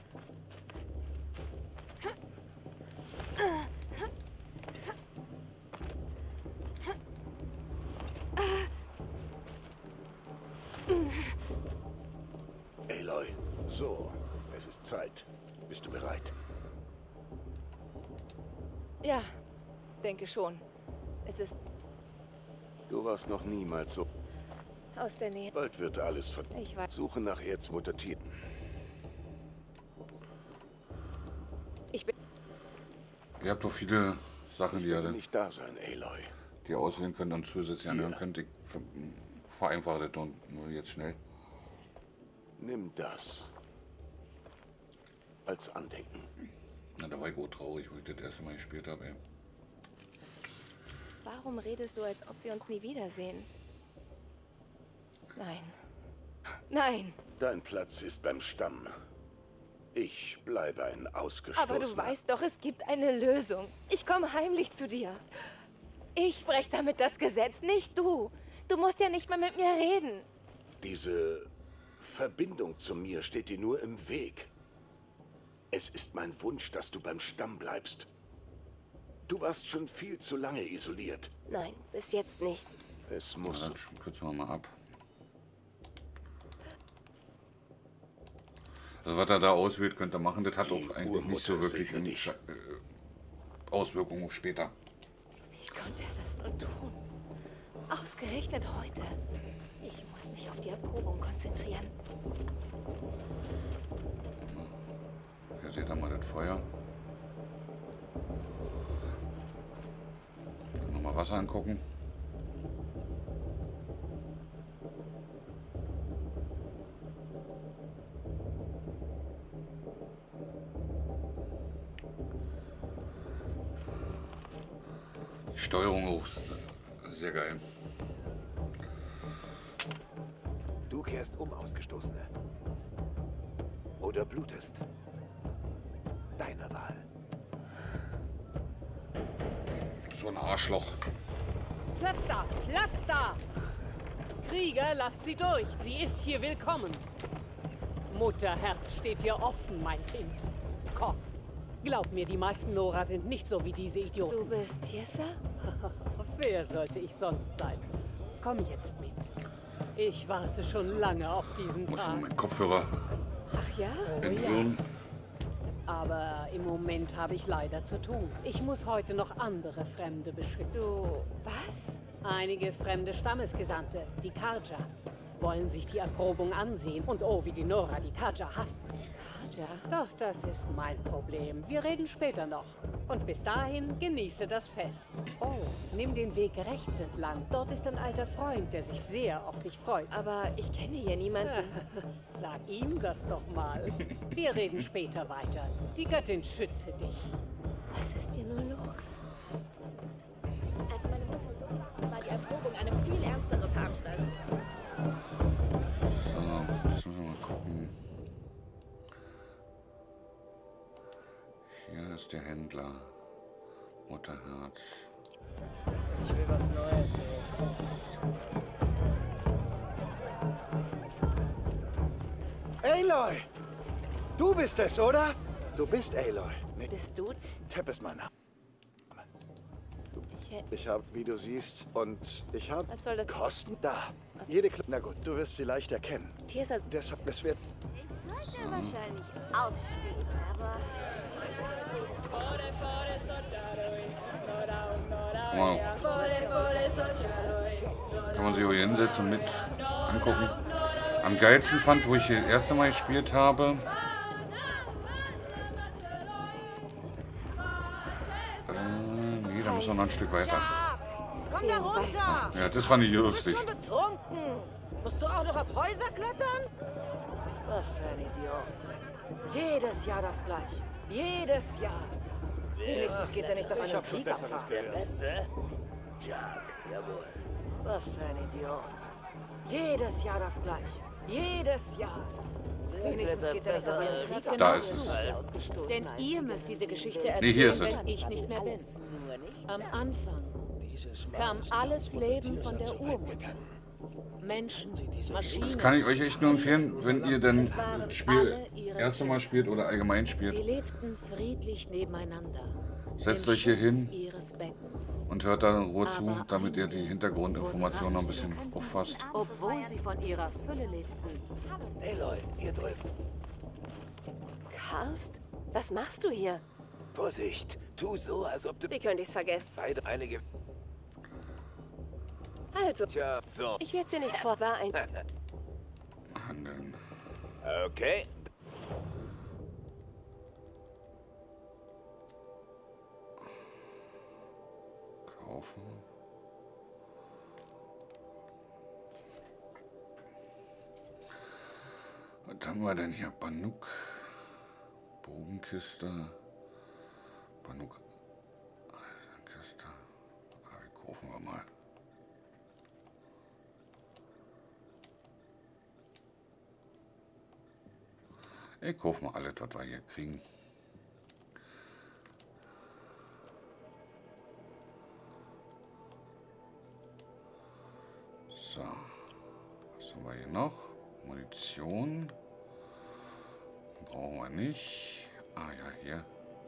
Aloy, so, es ist Zeit. Bist du bereit? Ja, denke schon. Es ist Du warst noch niemals so. aus der Nähe. Bald wird alles ver... Ich weiß. Suche nach Erzmuttertieren. Ich bin... Ihr habt doch viele Sachen, Ich die ihr werde dann nicht da sein, Aloy. die ihr auswählen könnt und zusätzlich anhören könnt. Ich vereinfache das nur jetzt schnell. Nimm das als Andenken. Na, da war ich auch traurig, wo ich das erste Mal gespielt habe. Ey. Warum redest du, als ob wir uns nie wiedersehen? Nein. Nein. Dein Platz ist beim Stamm. Ich bleibe ein Ausgestoßener. Aber du weißt doch, es gibt eine Lösung. Ich komme heimlich zu dir. Ich breche damit das Gesetz, nicht du. Du musst ja nicht mehr mit mir reden. Diese Verbindung zu mir steht dir nur im Weg. Es ist mein Wunsch, dass du beim Stamm bleibst. Du warst schon viel zu lange isoliert. Nein, bis jetzt nicht. Es muss... Ja, dann kürzen wir mal ab. Also was er da auswählt, könnt ihr machen. Das hat Die auch eigentlich nicht so Urmutter wirklich segne dich. Auswirkungen auf später. Wie konnte er das nur tun? Ausgerechnet heute. Ich muss mich auf die Erprobung konzentrieren. Hier seht ihr mal das Feuer. Nochmal Wasser angucken. Die Steuerung auch sehr geil. Du kehrst um, Ausgestoßene. Oder blutest. Deine Wahl. So ein Arschloch. Platz da! Platz da! Krieger, lasst sie durch. Sie ist hier willkommen. Mutterherz steht dir offen, mein Kind. Komm. Glaub mir, die meisten Nora sind nicht so wie diese Idioten. Du bist Tirsa? Wer sollte ich sonst sein? Komm jetzt mit. Ich warte schon lange auf diesen Muss nur Tag. meinen Kopfhörer Ach ja? entwirren. Aber im Moment habe ich leider zu tun. Ich muss heute noch andere Fremde beschützen. Du... was? Einige fremde Stammesgesandte, die Karja, wollen sich die Erprobung ansehen. Und oh, wie die Nora die Karja hassen. Karja? Doch, das ist mein Problem. Wir reden später noch. Und bis dahin genieße das Fest. Oh, nimm den Weg rechts entlang. Dort ist ein alter Freund, der sich sehr auf dich freut. Aber ich kenne hier niemanden. Sag ihm das doch mal. Wir reden später weiter. Die Göttin schütze dich. Was ist hier nur los? Als meine Mutter so war die Erprobung eine viel ernstere Veranstaltung. So, jetzt müssen wir mal gucken. Hier ist der Händler. Mutterherz. Ich will was Neues sehen. Aloy! Du bist es, oder? Du bist Aloy. Nee, Bist du? Tepp ist mein Name. Ich, Ich habe, wie du siehst, und ich habe was soll das? Kosten da. Jede Na gut, du wirst sie leicht erkennen. Tirsa... Deshalb, es wird... Ich sollte wahrscheinlich aufstehen, aber Wow. Kann man sich auch hier hinsetzen und mit angucken. am geilsten fand, wo ich das erste Mal gespielt habe. Nee, da müssen wir noch ein Stück weiter. Komm da runter! Ja, das fand ich lustig. Schon betrunken. Musst du auch noch auf Häuser klettern? Was für ein Idiot. Jedes Jahr das gleiche. Jedes Jahr. Wenigstens geht er nicht auf einen Krieg abfahren. Der Beste? Was für ein Idiot. Jedes Jahr das gleiche. Jedes Jahr. Wenigstens geht er nicht auf einen Krieg abfahren. Da ist es. Denn ihr müsst diese Geschichte Nee, erzählen, hier ist es. wenn ich nicht mehr bin. Am Anfang kam alles Leben von der Urmutter. Menschen, Maschinen. Das kann ich euch echt nur empfehlen, wenn ihr denn das Spiel erste Mal spielt oder allgemein Sie spielt. lebten friedlich nebeneinander. Setzt im euch hier Schutz hin ihres Beckens. und hört da in Ruhe zu, damit ihr die Hintergrundinformationen noch ein bisschen auffasst. Obwohl sie von ihrer Fülle lebten. Aloy, hier drüben. Karst, was machst du hier? Vorsicht, tu so, als ob du Wie könnte ich's vergessen? Seid einige... Also, Tja, so. ich werde sie nicht vorbeeilen. Handeln. Okay. Kaufen. Was haben wir denn hier? Banuk. Bogenkiste. Banuk. Kiste. Die kaufen wir mal. Ich kaufe mal alles, was wir hier kriegen. So, was haben wir hier noch? Munition. Brauchen wir nicht. Ah ja, hier.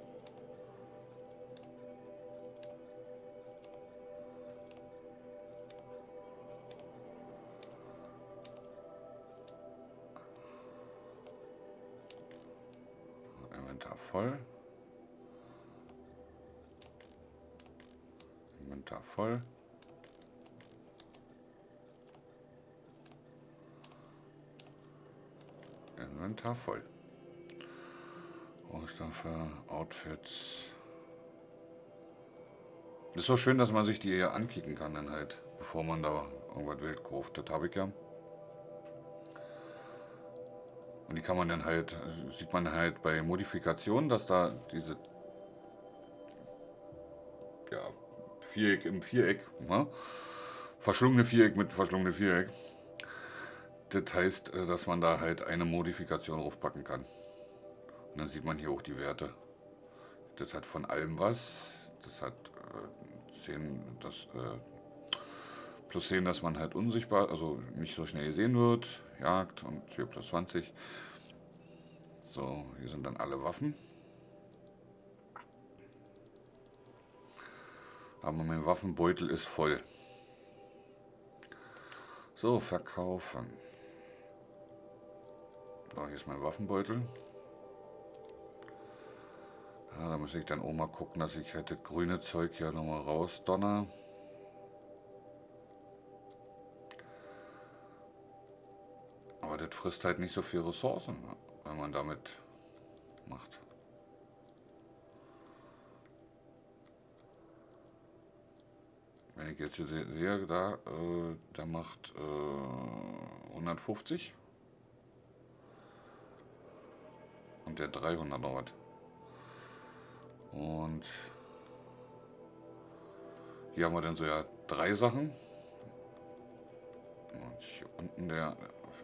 Inventar voll. Inventar voll. Inventar voll. Rohstoffe, Outfits. Ist so schön, dass man sich die hier ankicken kann, dann halt, bevor man da irgendwas wild kauft. Das habe ich ja. Und die kann man dann halt, sieht man halt bei Modifikationen, dass da diese, ja, Viereck im Viereck, ne? Verschlungene Viereck mit verschlungene Viereck. Das heißt, dass man da halt eine Modifikation draufpacken kann. Und dann sieht man hier auch die Werte. Das hat von allem was. Das hat 10, plus 10, dass man halt unsichtbar, also nicht so schnell gesehen wird. Jagd und hier plus 20. So, hier sind dann alle Waffen. Aber mein Waffenbeutel ist voll. So, verkaufen. So, hier ist mein Waffenbeutel. Ja, da muss ich dann auch mal gucken, dass ich halt das grüne Zeug hier nochmal rausdonner. Aber das frisst halt nicht so viel Ressourcen, wenn man damit macht. Wenn ich jetzt hier sehe, da, der macht 150 und der 300 noch was. Und hier haben wir dann so ja 3 Sachen. Und hier unten der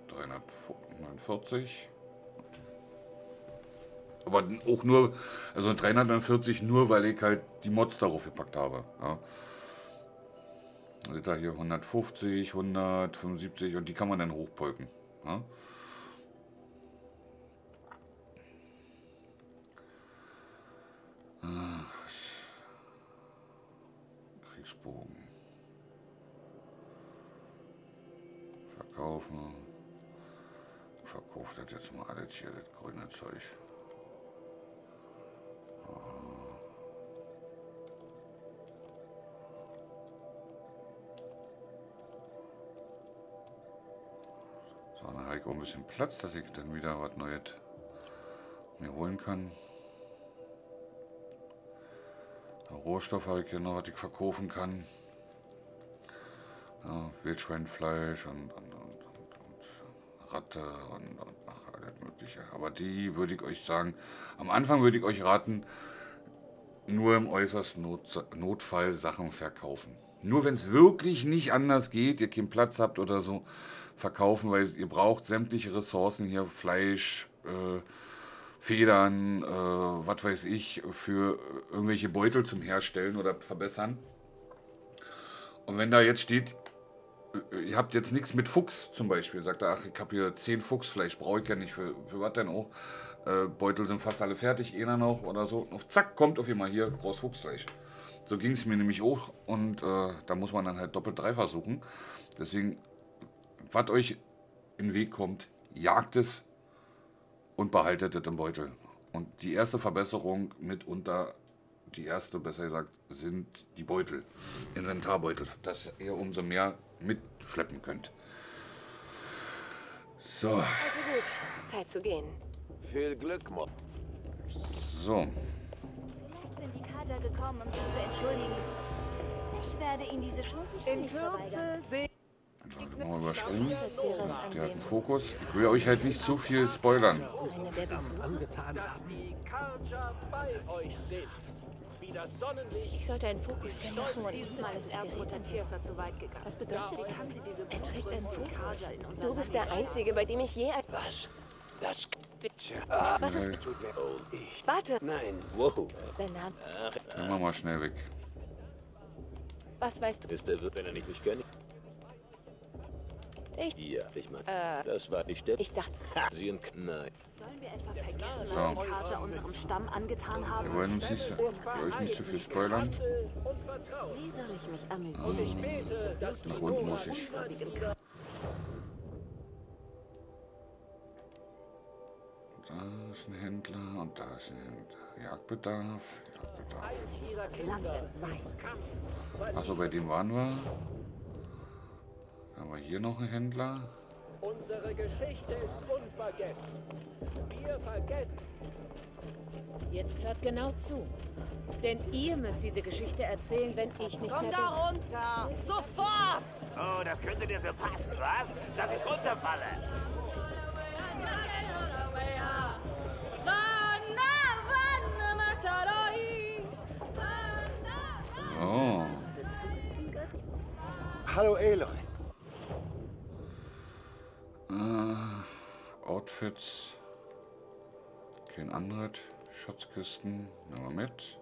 349. Aber auch nur, also 349 nur, weil ich halt die Mods darauf gepackt habe. Ja. Also da hier 150, 175 und die kann man dann hochpolken. Ja. Kriegsbogen. Verkaufen. Verkauft das jetzt mal alles hier, das grüne Zeug. So, dann habe ich auch ein bisschen Platz, dass ich dann wieder was Neues mir holen kann. Rohstoff habe ich hier noch, was ich verkaufen kann. Ja, Wildschweinfleisch und Ratte und ach, alles Mögliche. Aber die würde ich euch sagen, am Anfang würde ich euch raten, nur im äußersten Notfall Sachen verkaufen. Nur wenn es wirklich nicht anders geht, ihr keinen Platz habt oder so, verkaufen, weil ihr braucht sämtliche Ressourcen hier, Fleisch, Federn, was weiß ich, für irgendwelche Beutel zum Herstellen oder verbessern. Und wenn da jetzt steht, ihr habt jetzt nichts mit Fuchs zum Beispiel, sagt er, ach, ich habe hier 10 Fuchsfleisch, brauche ich ja nicht, für was denn auch? Beutel sind fast alle fertig, einer noch oder so. Auf zack, kommt auf einmal hier, brauchst Fuchsfleisch. So ging es mir nämlich auch und da muss man dann halt doppelt dreifach suchen. Deswegen, was euch in den Weg kommt, jagt es und behaltet es im Beutel. Und die erste Verbesserung mitunter, die erste, besser gesagt, sind die Beutel, Inventarbeutel, dass ihr umso mehr mitschleppen könnt. So. Also gut, Zeit zu gehen. Viel Glück, Mo. So. Vielleicht sind die Kaja gekommen, um sich zu entschuldigen. Ich werde Ihnen diese Chance nicht verweigern. So, mal überspringen. Der hat einen Fokus. Ich will euch halt nicht zu viel spoilern. Dass die Kaja bei euch sind. Wie das Sonnenlicht. Ich sollte einen Fokus machen und Diesmal ist Erzmutter Tirsa zu weit gegangen. Was bedeutet Wie das? kann sie diese Er trägt einen Fokus. Kaja in unser Du bist der Einzige, bei dem ich je... Was? Das... Was ist... Warte, Nein. Wow. sein Name. Gehen wir mal schnell weg. Was weißt du? Ist der Wirt, wenn er nicht mich kennt? Ja, ich meine, das war nicht der... Ich dachte... Sie und... Nein. Sollen wir etwa vergessen, So. was die Kaja unserem Stamm angetan haben? Wir wollen uns nicht, für euch nicht zu viel spoilern. Und Vertrauen. Wie soll ich mich Und amüsieren? ich bete, dass die Nach unten muss ich. Da ist ein Händler und da ist ein Händler. Jagdbedarf. eins ihrer Kinder Achso, bei dem waren wir. Dann haben wir hier noch einen Händler. Unsere Geschichte ist unvergessen. Wir vergessen. Jetzt hört genau zu. Denn ihr müsst diese Geschichte erzählen, wenn ich nicht mehr Komm bin. da runter! Sofort! Oh, das könnte dir so passen, was? Dass ich runterfalle. Oh. Hallo, Aloy. Outfits. Kein anderes. Schatzkisten. Nehmen wir mit.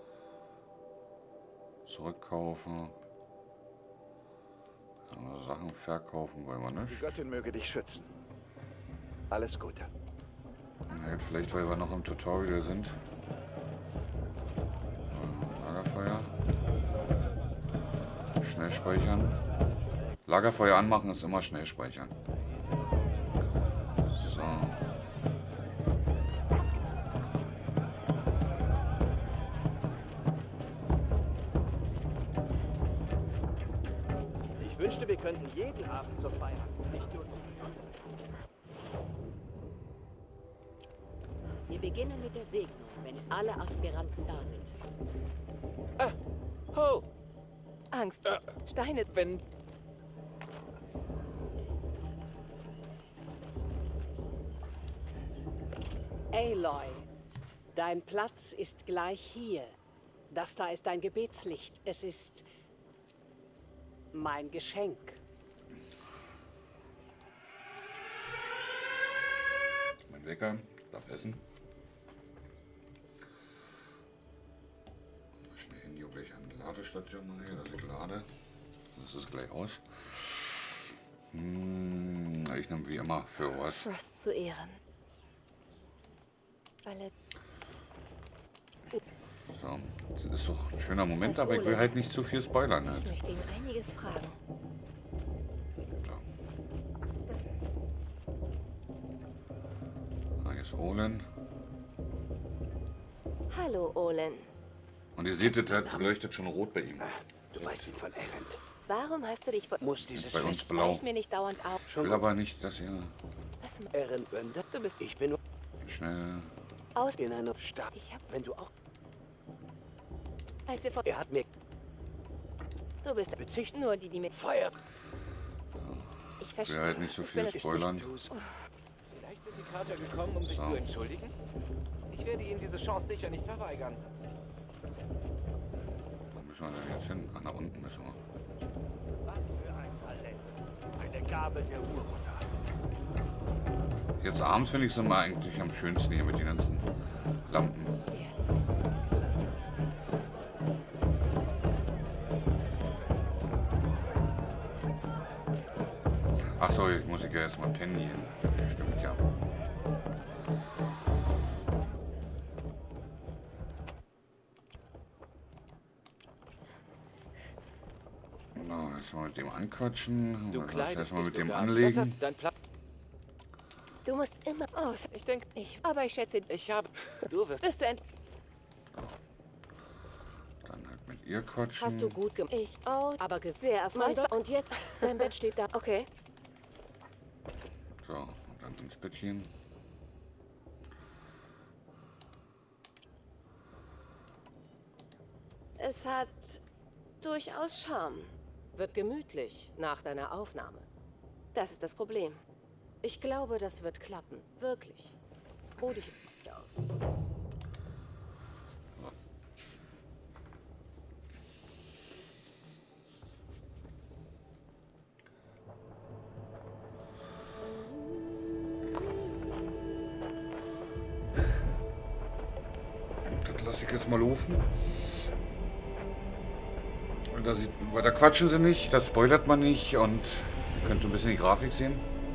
Zurückkaufen. Sachen verkaufen wollen wir Die nicht. Göttin möge dich schützen. Alles Gute. Halt vielleicht, weil wir noch im Tutorial sind. Lagerfeuer. Schnell speichern. Lagerfeuer anmachen ist immer schnell speichern. So. Ich wünschte, wir könnten jeden Abend zur Feier. Nicht nur zu Wir beginnen mit der Segnung, wenn alle Aspiranten da sind. Ho! Angst. Steine. Wenn... Aloy, dein Platz ist gleich hier. Das da ist dein Gebetslicht. Es ist mein Geschenk. Mein Wecker. Darf essen. Schnell Handy gleich an die Ladestation mal hier, dass ich lade. Das ist gleich aus. Ich nehme wie immer für was. Frost zu Ehren. Weil er... So, das ist doch ein schöner Moment, aber ich will halt nicht zu viel spoilern. Ich Halt. möchte ihn einiges fragen. So. Hier ist Olen. Hallo, Olen. Und ihr seht, das halt leuchtet schon rot bei ihm. Du weißt ihn von Erend. Warum hast du dich vor... Muss dieses Bei uns Fest... blau. Reich mir nicht dauernd auf. Ich will aber nicht, dass ihr Ehrenbönder? Du bist... Ich bin... Schnell. Aus... In einer Stadt. Ich hab... Wenn du auch... Als wir vor... Er hat mir... Du bist... Bezicht... Nur die mit... Feuer... Ich verstehe. Ich will halt nicht so viel spoilern. Vielleicht sind die Carter gekommen, um sich zu entschuldigen? Ich werde ihnen diese Chance sicher nicht verweigern. Wo müssen wir denn jetzt hin? Ach, nach unten müssen wir. Was für ein Talent. Eine Gabe der Urmutter. Jetzt abends finde ich es immer eigentlich am schönsten hier mit den ganzen Lampen. Achso, jetzt muss ich ja erstmal pennen hier. Stimmt ja. Na, erstmal mit dem anquatschen. Du kleidest erstmal dich mit dem sogar. anlegen. Das heißt, dein Plan... Du musst immer aus. Ich denke... Aber ich schätze... Ich habe... Du wirst... Bist du Dann halt mit ihr quatschen. Hast du gut gemacht. Ich auch. Aber Sehr erfolgreich. Und jetzt? Dein Bett steht da. Okay. So, und dann ins Bettchen. Es hat durchaus Charme. Wird gemütlich nach deiner Aufnahme. Das ist das Problem. Ich glaube, das wird klappen. Wirklich. Ruh dich aus. Das lasse ich jetzt mal laufen. Und da quatschen sie nicht, das spoilert man nicht und ihr könnt so ein bisschen die Grafik sehen.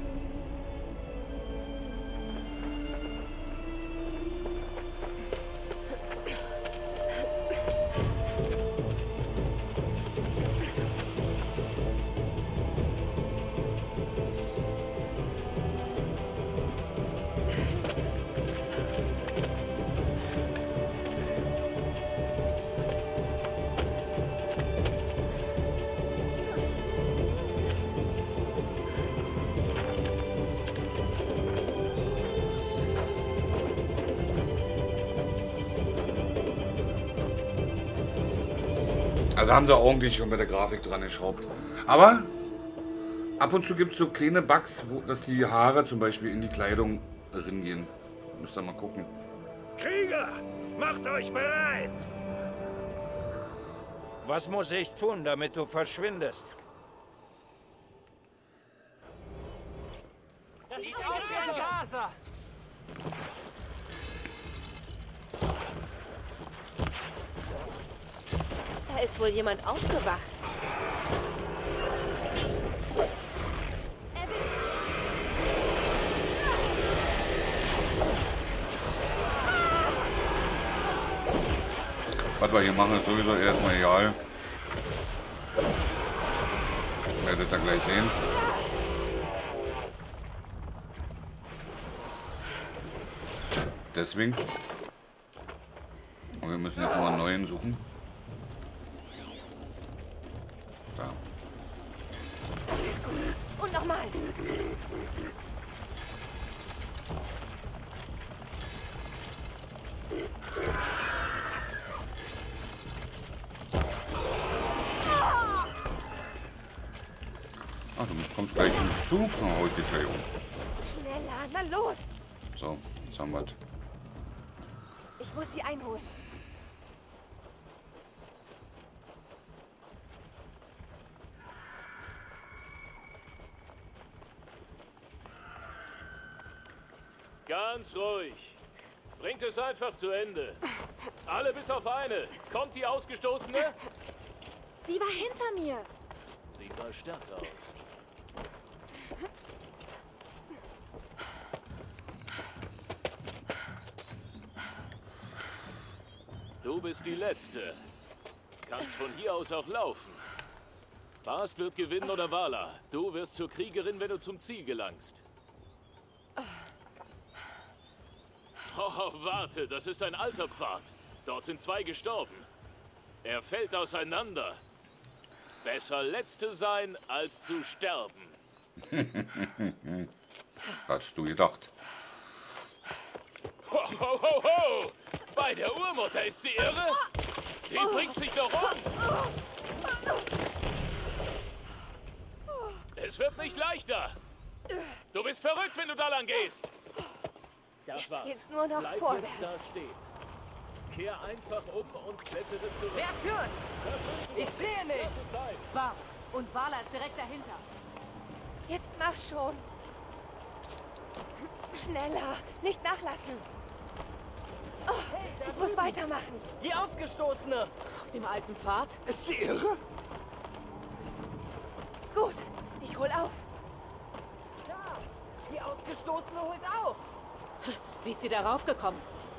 Also da haben sie ordentlich schon bei der Grafik dran geschraubt. Aber ab und zu gibt es so kleine Bugs, dass die Haare zum Beispiel in die Kleidung reingehen. Müsst ihr mal gucken. Krieger, macht euch bereit! Was muss ich tun, damit du verschwindest? Das sieht aus wie ein Gaser! Da ist wohl jemand aufgewacht. Was wir hier machen, ist sowieso erstmal egal. Werdet ihr gleich sehen. Deswegen. Und wir müssen jetzt mal einen neuen suchen. Da. Und nochmal. Ach, du kommst gleich hinzu. Dann hau ich dich gleich um. Schneller, na los. So, jetzt haben wir es. Ich muss sie einholen. Ganz ruhig. Bringt es einfach zu Ende. Alle bis auf eine. Kommt die Ausgestoßene? Sie war hinter mir. Sie sah stark aus. Du bist die Letzte. Kannst von hier aus auch laufen. Bast wird gewinnen oder Vala. Du wirst zur Kriegerin, wenn du zum Ziel gelangst. Oh, warte, das ist ein alter Pfad. Dort sind 2 gestorben. Er fällt auseinander. Besser Letzte sein, als zu sterben. Hast du gedacht. Ho, ho, ho, ho! Bei der Urmutter ist sie irre? Sie bringt sich doch um! Es wird nicht leichter! Du bist verrückt, wenn du da lang gehst! Das war's. Jetzt nur noch Bleib vorwärts. jetzt da stehen. Kehr einfach um und klettere zurück. Wer führt? Ich sehe nicht. Waff. Und Vala ist direkt dahinter. Jetzt mach schon. Schneller. Nicht nachlassen. Oh, ich muss weitermachen. Die Aufgestoßene. Auf dem alten Pfad. Ist sie irre? Gut, ich hol auf. Da. Die Aufgestoßene holt auf. Wie ist sie darauf gekommen?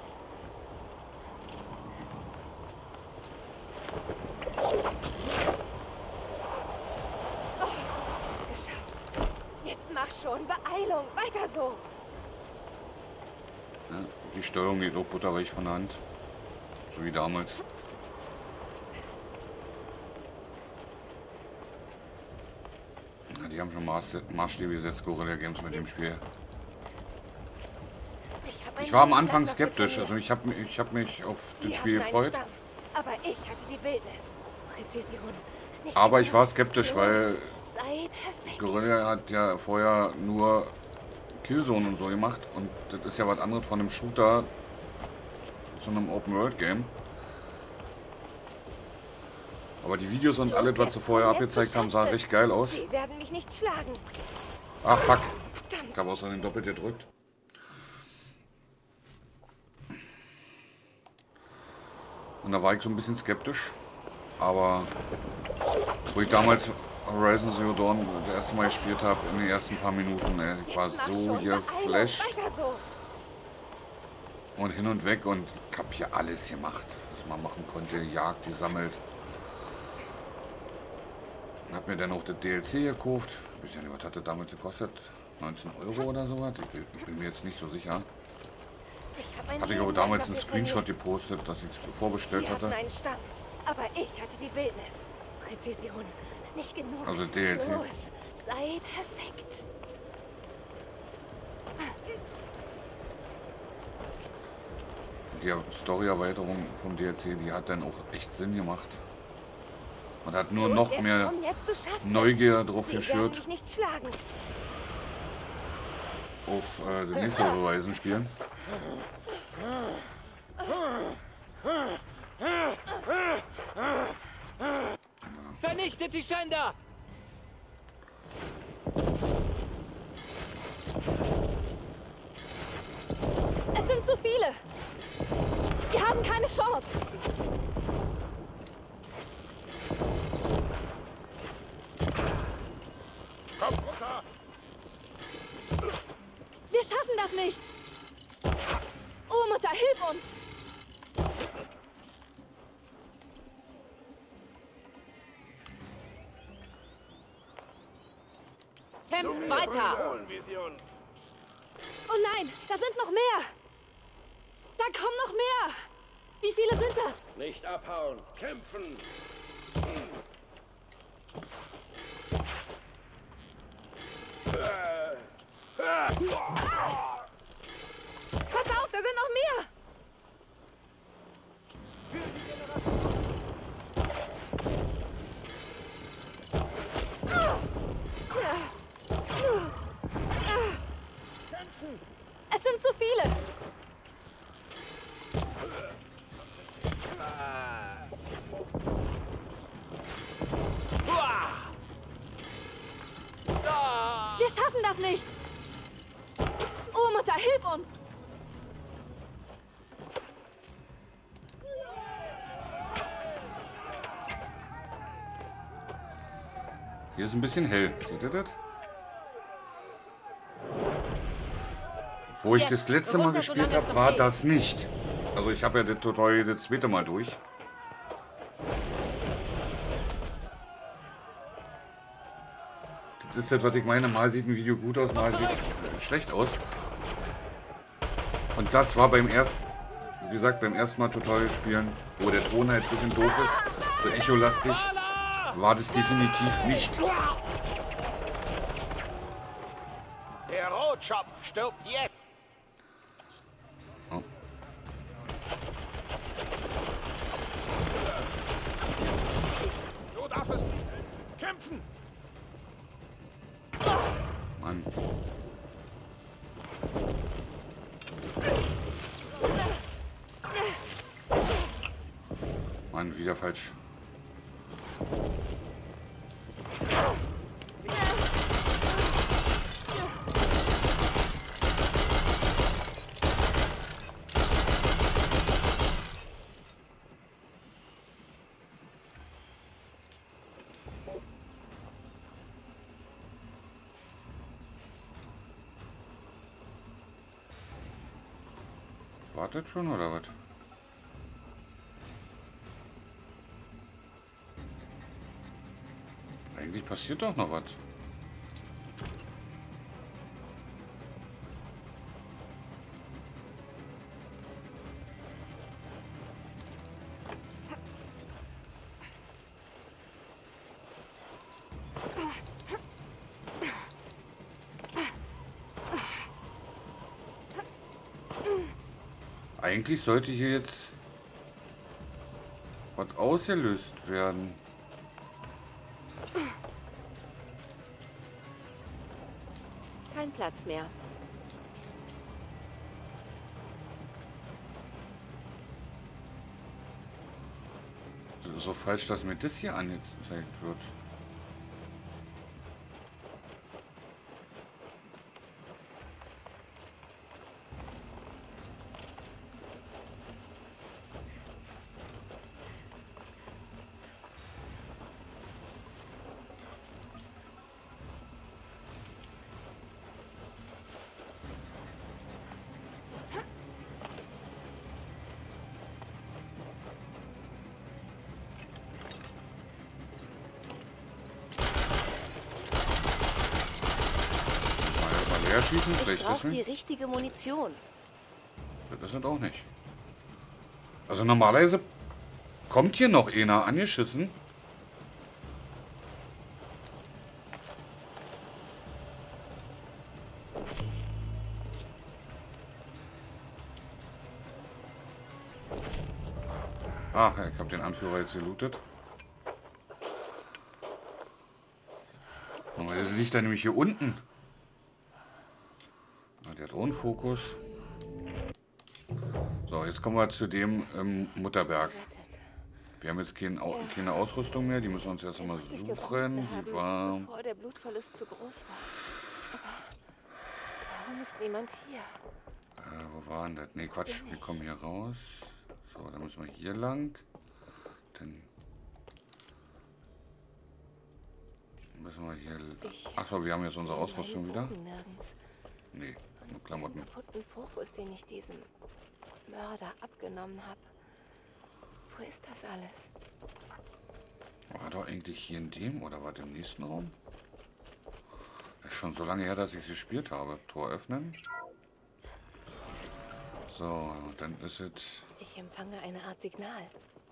Geschafft. Jetzt mach schon. Beeilung. Weiter so. Ja, die Steuerung geht auch butterweich von der Hand. So wie damals. Ja, die haben schon Maßstäbe gesetzt, Guerilla Games, mit dem Spiel. Ich war am Anfang skeptisch, also ich hab mich auf das Spiel gefreut. Aber ich hatte die Wildnis. Präzision. Aber ich war skeptisch, weil Guerilla hat ja vorher nur Killzone und so gemacht und das ist ja was anderes von einem Shooter zu einem Open-World-Game. Aber die Videos und alles, was sie vorher abgezeigt haben, sah recht geil aus. Sie werden mich nicht schlagen. Ach fuck. Ich habe außerdem doppelt gedrückt. Und da war ich so ein bisschen skeptisch. Aber wo ich damals Horizon Zero Dawn das erste Mal gespielt habe, in den ersten paar Minuten, ey, ich war so geflasht. Und hin und weg und ich habe hier alles gemacht, was man machen konnte. Jagd gesammelt. Hab mir dann auch das DLC gekauft. Ich weiß ja nicht, was hat das damals gekostet? 19 € oder sowas? Ich bin mir jetzt nicht so sicher. Hatte ich aber damals einen Screenshot gepostet, dass ich es vorbestellt hatte. Einen Stamm, aber ich hatte die Wildnis. Präzision. Nicht genug. Also DLC. Los, sei perfekt. Die Story-Erweiterung vom DLC, die hat dann auch echt Sinn gemacht. Man hat nur noch mehr Neugier drauf geschürt. Auf das nächste Horizon spielen. Vernichtet die Schänder! Es sind zu viele. Wir haben keine Chance. Komm runter! Wir schaffen das nicht. Urmutter, hilf uns. Kämpfen weiter! Holen wir sie uns. Oh nein, da sind noch mehr. Da kommen noch mehr. Wie viele sind das? Nicht abhauen, kämpfen! Pass auf, da sind noch mehr. Es sind zu viele. Wir schaffen das nicht. Urmutter, hilf uns. Hier ist ein bisschen hell. Seht ihr das? Wo ich das letzte Mal gespielt habe, war das nicht. Also ich habe ja das Tutorial das zweite Mal durch. Das ist das, was ich meine. Mal sieht ein Video gut aus, mal sieht es schlecht aus. Und das war beim ersten, wie gesagt, beim ersten Mal Tutorial spielen, wo der Ton halt ein bisschen doof ist, so echolastig, war das definitiv nicht. Der Rotschopf stirbt jetzt! Oh. So darf es nicht. Kämpfen! Mann. Mann, wieder falsch. Wartet schon, oder was? Eigentlich passiert doch noch was. Eigentlich sollte hier jetzt was ausgelöst werden. Kein Platz mehr. So falsch, dass mir das hier angezeigt wird. Schießen, ich brauche die richtige Munition. Das sind auch nicht. Also normalerweise kommt hier noch einer angeschissen. Ah, ich habe den Anführer jetzt gelootet. Das liegt da nämlich hier unten. Der Drohnenfokus. So, jetzt kommen wir zu dem Mutterberg. Wir haben jetzt keine Ausrüstung mehr, die müssen wir uns erst einmal suchen. Die war... Bevor der Blutverlust zu groß war. Aber warum ist niemand hier? Wo war denn das? Ne, Quatsch, wir kommen hier raus. So, dann müssen wir hier lang. Dann müssen wir hier... Achso, wir haben jetzt unsere Ausrüstung wieder. Nee. Klamotten. Den kaputten Fokus, den ich diesem Mörder abgenommen habe. Wo ist das alles? War doch eigentlich hier in dem oder war das im nächsten Raum? Das ist schon so lange her, dass ich es gespielt habe. Tor öffnen. So, dann ist es... Ich empfange eine Art Signal.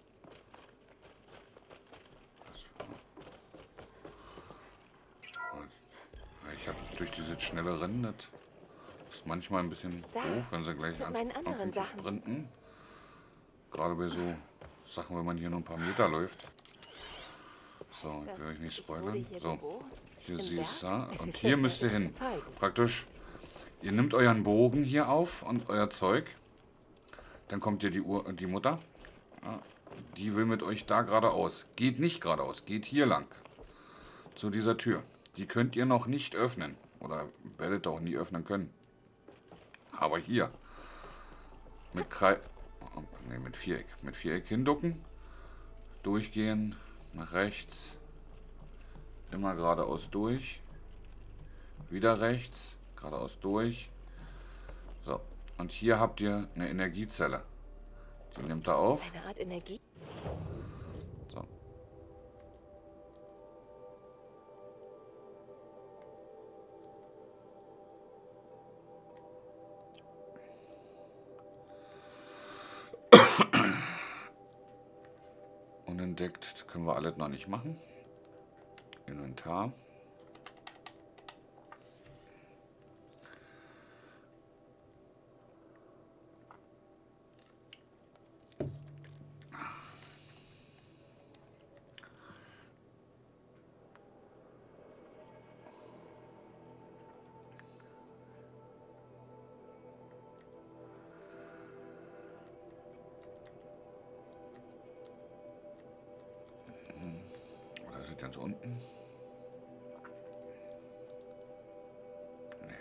Ich habe durch dieses schnelle Rennen, das ist manchmal ein bisschen doof, wenn sie gleich anfangen zu sprinten. Gerade bei so Sachen, wenn man hier nur ein paar Meter läuft. So, ich will euch nicht spoilern. So, hier siehst du. Und hier müsst ihr hin. Praktisch, ihr nehmt euren Bogen hier auf und euer Zeug. Dann kommt hier die Mutter. Ja, die will mit euch da geradeaus. Geht nicht geradeaus, geht hier lang. Zu dieser Tür. Die könnt ihr noch nicht öffnen. Oder werdet auch nie öffnen können. Aber hier. Mit mit Viereck. Mit Viereck hinducken. Durchgehen. Nach rechts. Immer geradeaus durch. Wieder rechts. Geradeaus durch. So. Und hier habt ihr eine Energiezelle. Die nimmt er auf. Eine Art Energie. So. Unentdeckt können wir alles noch nicht machen. Inventar. ganz unten? Nee.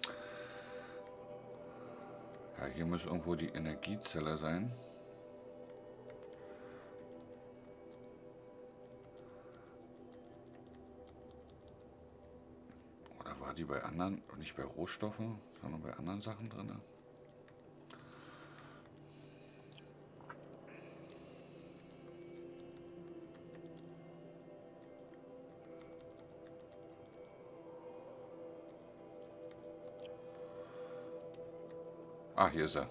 Ja, hier muss irgendwo die Energiezelle sein. Oder war die bei anderen, nicht bei Rohstoffen, sondern bei anderen Sachen drin? Ah, hier ist er.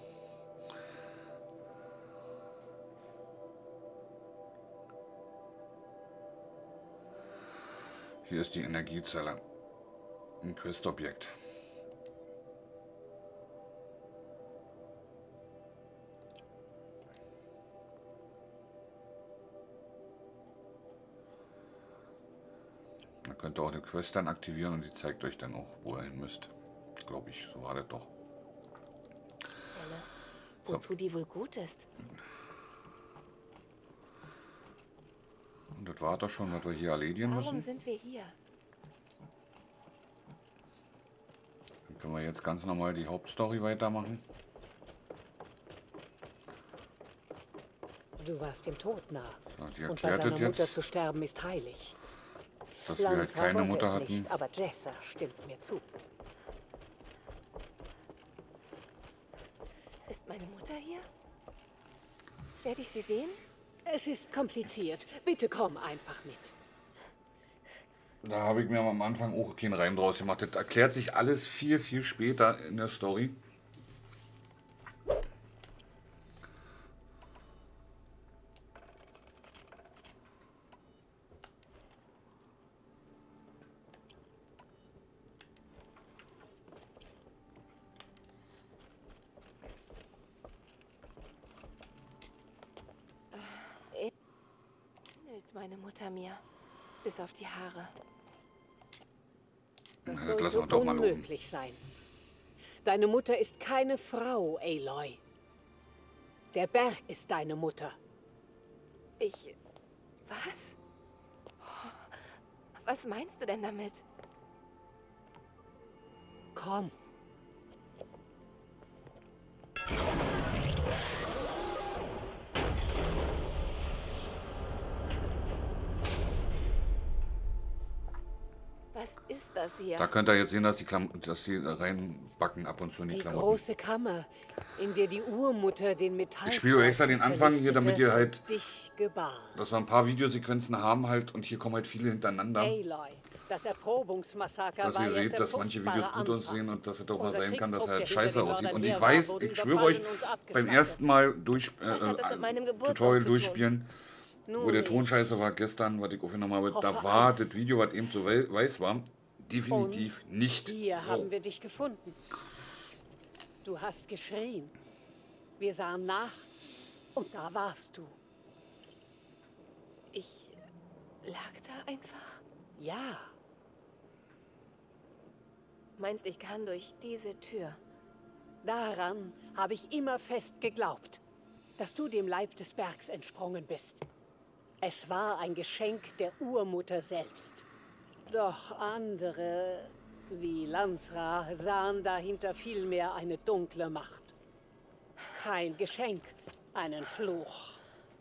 Hier ist die Energiezelle. Ein Questobjekt. Man könnte auch eine Quest dann aktivieren und die zeigt euch dann auch, wo ihr hin müsst. Glaube ich, so war das doch. Wozu die wohl gut ist. Und das war doch schon, was wir hier erledigen müssen. Warum sind wir hier? Dann können wir jetzt ganz normal die Hauptstory weitermachen. Du warst dem Tod nah. So, und bei seiner Mutter zu sterben ist heilig. Dass wir halt keine Mutter hatten. Nicht, aber Jessa stimmt mir zu. Ist meine Mutter hier? Werde ich sie sehen? Es ist kompliziert. Bitte komm einfach mit. Da habe ich mir am Anfang auch keinen Reim draus gemacht. Das erklärt sich alles viel, viel später in der Story. Meine Mutter mir. Bis auf die Haare. Das sollte unmöglich sein. Deine Mutter ist keine Frau, Aloy. Der Berg ist deine Mutter. Was? Was meinst du denn damit? Komm. Was ist das hier? Da könnt ihr jetzt sehen, dass die reinbacken ab und zu in die Klamotten. Die große Kammer, in der die Urmutter den Metall... Ich spiele extra den Anfang hier, damit ihr halt... dich gebar. Dass wir ein paar Videosequenzen haben halt und hier kommen halt viele hintereinander. Aloy, das Erprobungsmassaker dass ihr seht, dass manche Videos gut aussehen und dass es doch mal sein kann, dass er halt scheiße aussieht. Und ich weiß, ich schwöre euch, beim ersten Mal Tutorial durchspielen, wo der Ton scheiße war gestern, was ich aufgenommen habe, da war das Video, was eben so weiß war, definitiv nicht hier so. Haben wir dich gefunden. Du hast geschrien. Wir sahen nach und da warst du. Ich lag da einfach? Ja. Meinst, ich kann durch diese Tür? Daran habe ich immer fest geglaubt, dass du dem Leib des Bergs entsprungen bist. Es war ein Geschenk der Urmutter selbst. Doch andere, wie Lansra, sahen dahinter vielmehr eine dunkle Macht. Kein Geschenk, einen Fluch.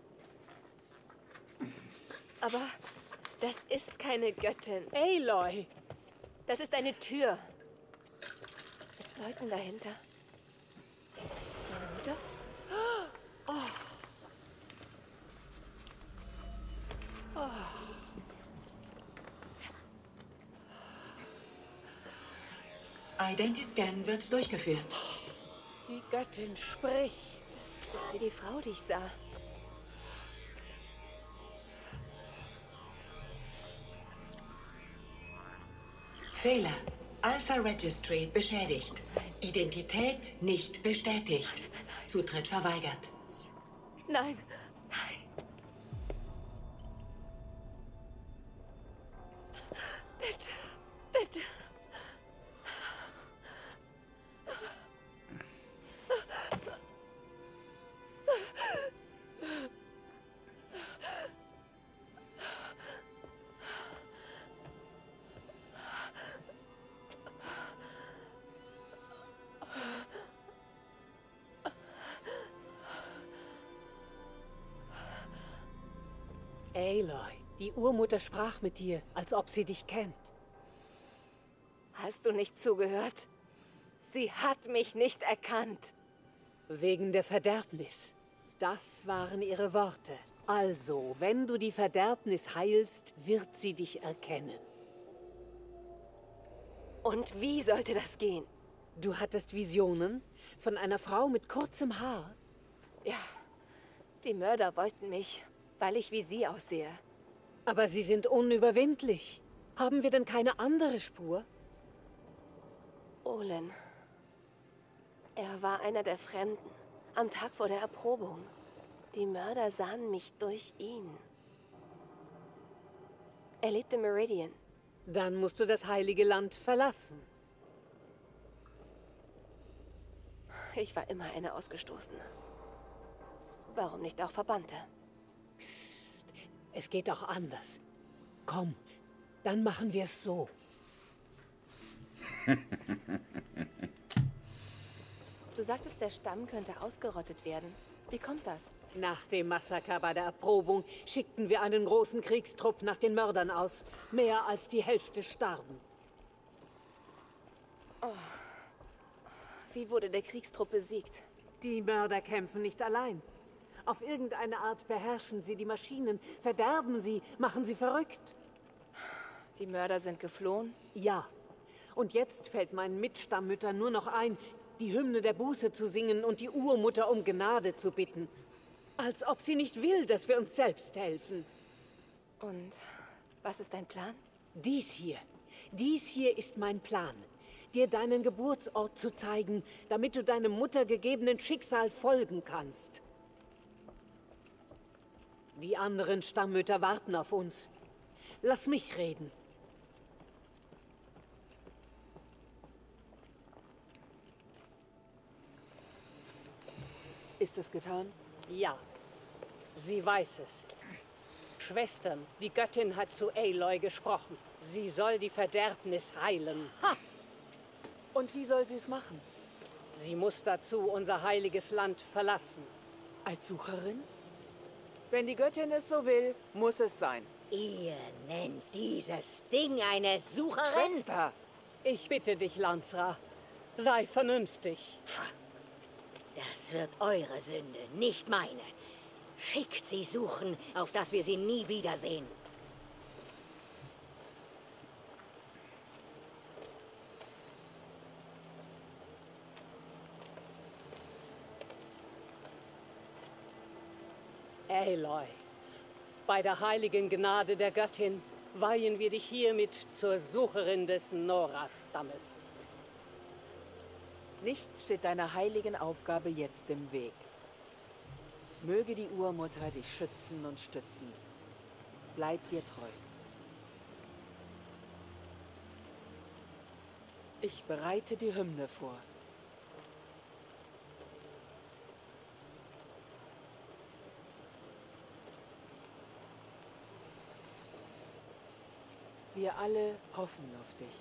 Aber das ist keine Göttin. Aloy! Das ist eine Tür. Mit Leuten dahinter. Meine Mutter? Oh. Identiscan wird durchgeführt. Die Göttin spricht. Das ist wie die Frau, die ich sah. Fehler. Alpha Registry beschädigt. Identität nicht bestätigt. Zutritt verweigert. Nein. Bitte. Bitte. Aloy, die Urmutter sprach mit dir, als ob sie dich kennt. Hast du nicht zugehört? Sie hat mich nicht erkannt. Wegen der Verderbnis. Das waren ihre Worte. Also, wenn du die Verderbnis heilst, wird sie dich erkennen. Und wie sollte das gehen? Du hattest Visionen von einer Frau mit kurzem Haar? Ja, die Mörder wollten mich, weil ich wie sie aussehe. Aber sie sind unüberwindlich. Haben wir denn keine andere Spur? Olin. Er war einer der Fremden. Am Tag vor der Erprobung. Die Mörder sahen mich durch ihn. Er lebt in Meridian. Dann musst du das Heilige Land verlassen. Ich war immer eine Ausgestoßene. Warum nicht auch Verbannte? Psst, es geht auch anders. Komm, dann machen wir es so. Du sagtest, der Stamm könnte ausgerottet werden. Wie kommt das? Nach dem Massaker bei der Erprobung schickten wir einen großen Kriegstrupp nach den Mördern aus. Mehr als die Hälfte starben. Oh. Wie wurde der Kriegstrupp besiegt? Die Mörder kämpfen nicht allein. Auf irgendeine Art beherrschen sie die Maschinen, verderben sie, machen sie verrückt. Die Mörder sind geflohen? Ja. Und jetzt fällt meinen Mitstammmüttern nur noch ein, die Hymne der Buße zu singen und die Urmutter um Gnade zu bitten. Als ob sie nicht will, dass wir uns selbst helfen. Und was ist dein Plan? Dies hier ist mein Plan. Dir deinen Geburtsort zu zeigen, damit du deinem muttergegebenen Schicksal folgen kannst. Die anderen Stammmütter warten auf uns. Lass mich reden. Ist es getan? Ja, sie weiß es. Schwestern, die Göttin hat zu Aloy gesprochen. Sie soll die Verderbnis heilen. Ha! Und wie soll sie es machen? Sie muss dazu unser heiliges Land verlassen. Als Sucherin? Wenn die Göttin es so will, muss es sein. Ihr nennt dieses Ding eine Sucherin? Schwester! Ich bitte dich, Lansra, sei vernünftig. Das wird eure Sünde, nicht meine. Schickt sie suchen, auf dass wir sie nie wiedersehen. Aloy, bei der heiligen Gnade der Göttin weihen wir dich hiermit zur Sucherin des Nora-Stammes. Nichts steht deiner heiligen Aufgabe jetzt im Weg. Möge die Urmutter dich schützen und stützen. Bleib dir treu. Ich bereite die Hymne vor. Wir alle hoffen auf dich.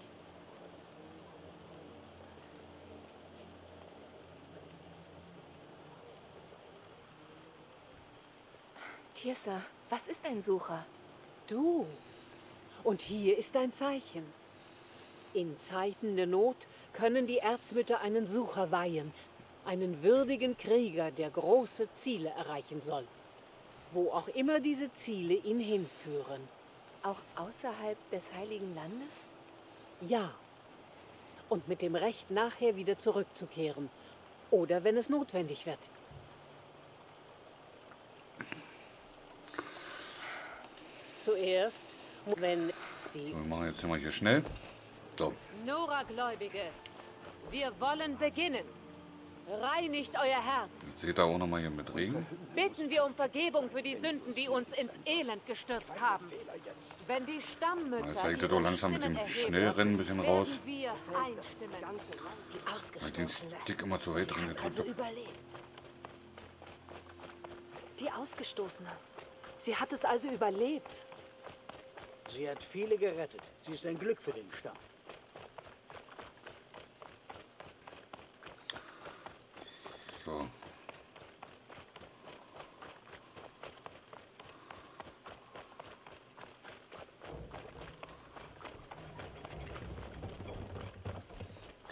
Tirsa, was ist ein Sucher? Du. Und hier ist dein Zeichen. In Zeiten der Not können die Erzmütter einen Sucher weihen, einen würdigen Krieger, der große Ziele erreichen soll. Wo auch immer diese Ziele ihn hinführen. Auch außerhalb des Heiligen Landes? Ja. Und mit dem Recht, nachher wieder zurückzukehren. Oder wenn es notwendig wird. Zuerst, wenn die... Wir machen jetzt mal hier schnell. So. Nora-Gläubige, wir wollen beginnen. Reinigt euer Herz. Jetzt seht ihr auch noch mal hier mit Regen. Bitten wir um Vergebung für die Sünden, die uns ins Elend gestürzt haben. Wenn die Stammmütter... Jetzt zeigt er doch langsam mit dem Schnellrennen ein bisschen raus. Wir einstimmen. Weil den Stick immer zu weit drin gedrückt habe. Die Ausgestoßene. Sie hat es also überlebt. Sie hat viele gerettet. Sie ist ein Glück für den Stamm. So.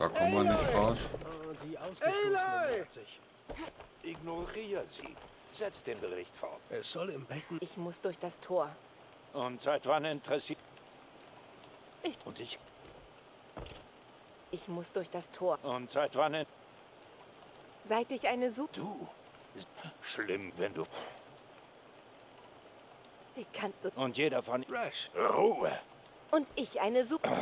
Da kommen wir nicht raus. Die Ausgestoßene hat sich. Ignoriere sie. Setz den Bericht fort. Es soll im Becken. Ich muss durch das Tor. Und seit wann interessiert... Und ich... Ich muss durch das Tor. Und seit wann... Seit ich eine Du? Ist schlimm, wenn du... Wie kannst du... Und jeder von... Rash. Ruhe. Und ich eine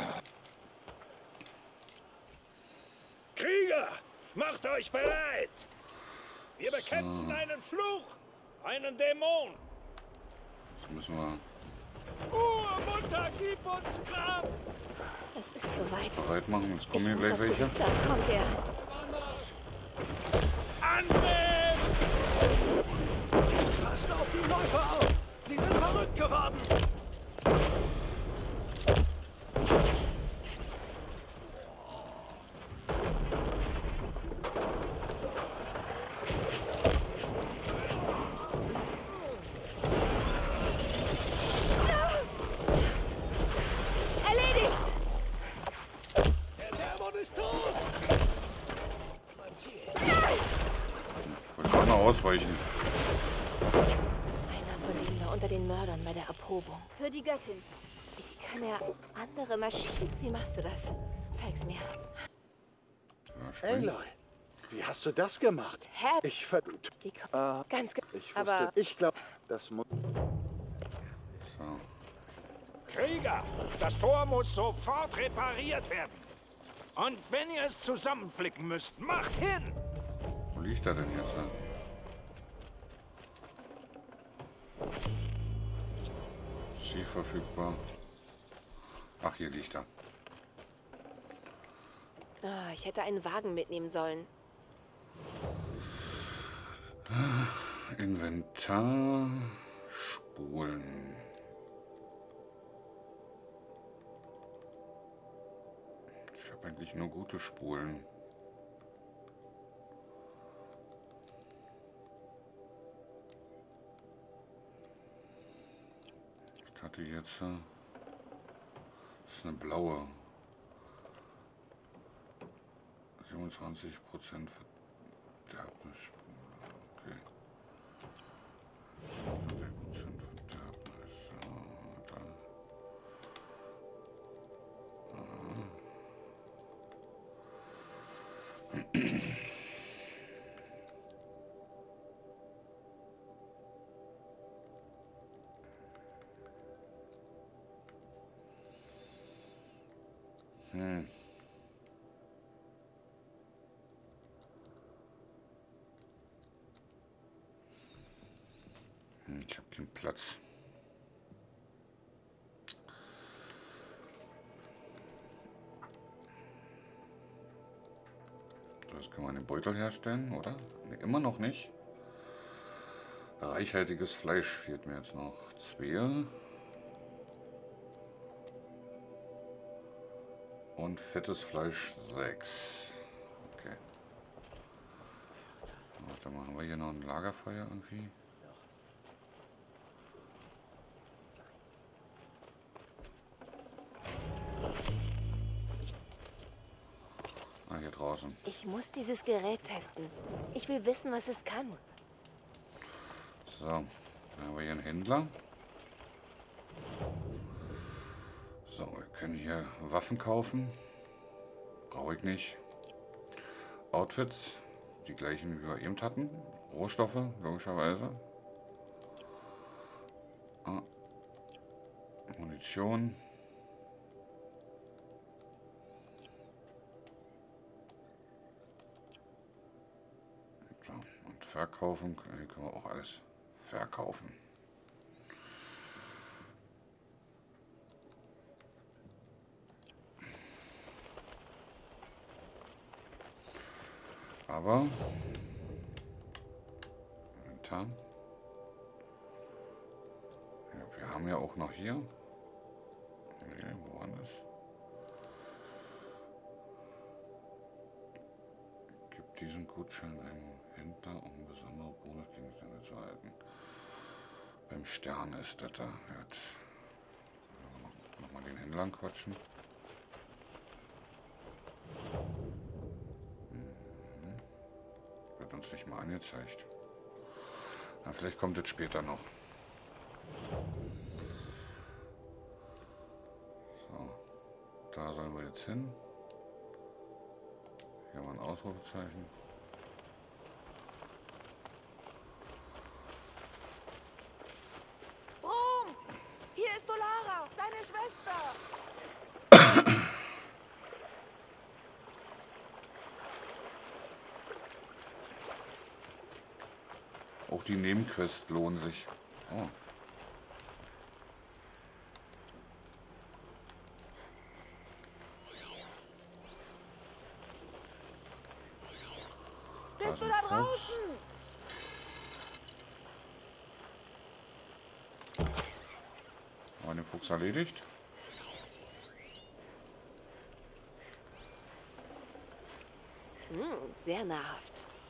Krieger, macht euch bereit! Wir bekämpfen einen Fluch, einen Dämon. Das müssen wir... Urmutter, gib uns Kraft! Es ist soweit. Bereit machen, jetzt kommen hier gleich welche. Da kommt er. Angriff! Passt auf die Läufer auf! Sie sind verrückt geworden! Ausweichen. Einer von ihnen war unter den Mördern bei der Erprobung. Für die Göttin. Ich kann ja andere Maschinen. Wie machst du das? Zeig's mir. Aloy, wie hast du das gemacht? Hä? Ich verdammt. Ganz ich aber wusste, ich glaube, das muss... So. Krieger, das Tor muss sofort repariert werden. Und wenn ihr es zusammenflicken müsst, macht hin! Wo liegt er denn jetzt? Sie verfügbar. Ach, hier liegt er. Ah, ich hätte einen Wagen mitnehmen sollen. Inventar. Spulen. Ich habe eigentlich nur gute Spulen. Ich hatte jetzt... Das ist eine blaue. 27% Verderbnisspule. Okay. 27% Verderbnis. So, da. Ich habe keinen Platz. Das kann man den Beutel herstellen, oder? Nee, immer noch nicht. Reichhaltiges Fleisch fehlt mir jetzt noch. 2. Und fettes Fleisch 6. Okay. Warte mal, haben wir hier noch ein Lagerfeuer irgendwie? Ah, hier draußen. Ich muss dieses Gerät testen. Ich will wissen, was es kann. So, dann haben wir hier einen Händler. So, wir können hier Waffen kaufen. Brauche ich nicht. Outfits, die gleichen wie wir eben hatten. Rohstoffe, logischerweise. Ah. Munition. So, und verkaufen, hier können wir auch alles verkaufen. Aber Inventar. Ja, wir haben ja auch noch hier. Nee, wo war das? Gibt diesen Gutschein einem Händler, um besondere Bonusgegenstände zu erhalten. Beim Stern ist das da. Jetzt noch mal den Händler quatschen. uns nicht mal angezeigt. Na, vielleicht kommt es später noch. So, da sollen wir jetzt hin. Hier haben wir ein Ausrufezeichen. Brom! Hier ist Dolara, deine Schwester! Auch die Nebenquests lohnen sich. Oh. Bist du da draußen? Haben wir den Fuchs erledigt? Sehr nahrhaft.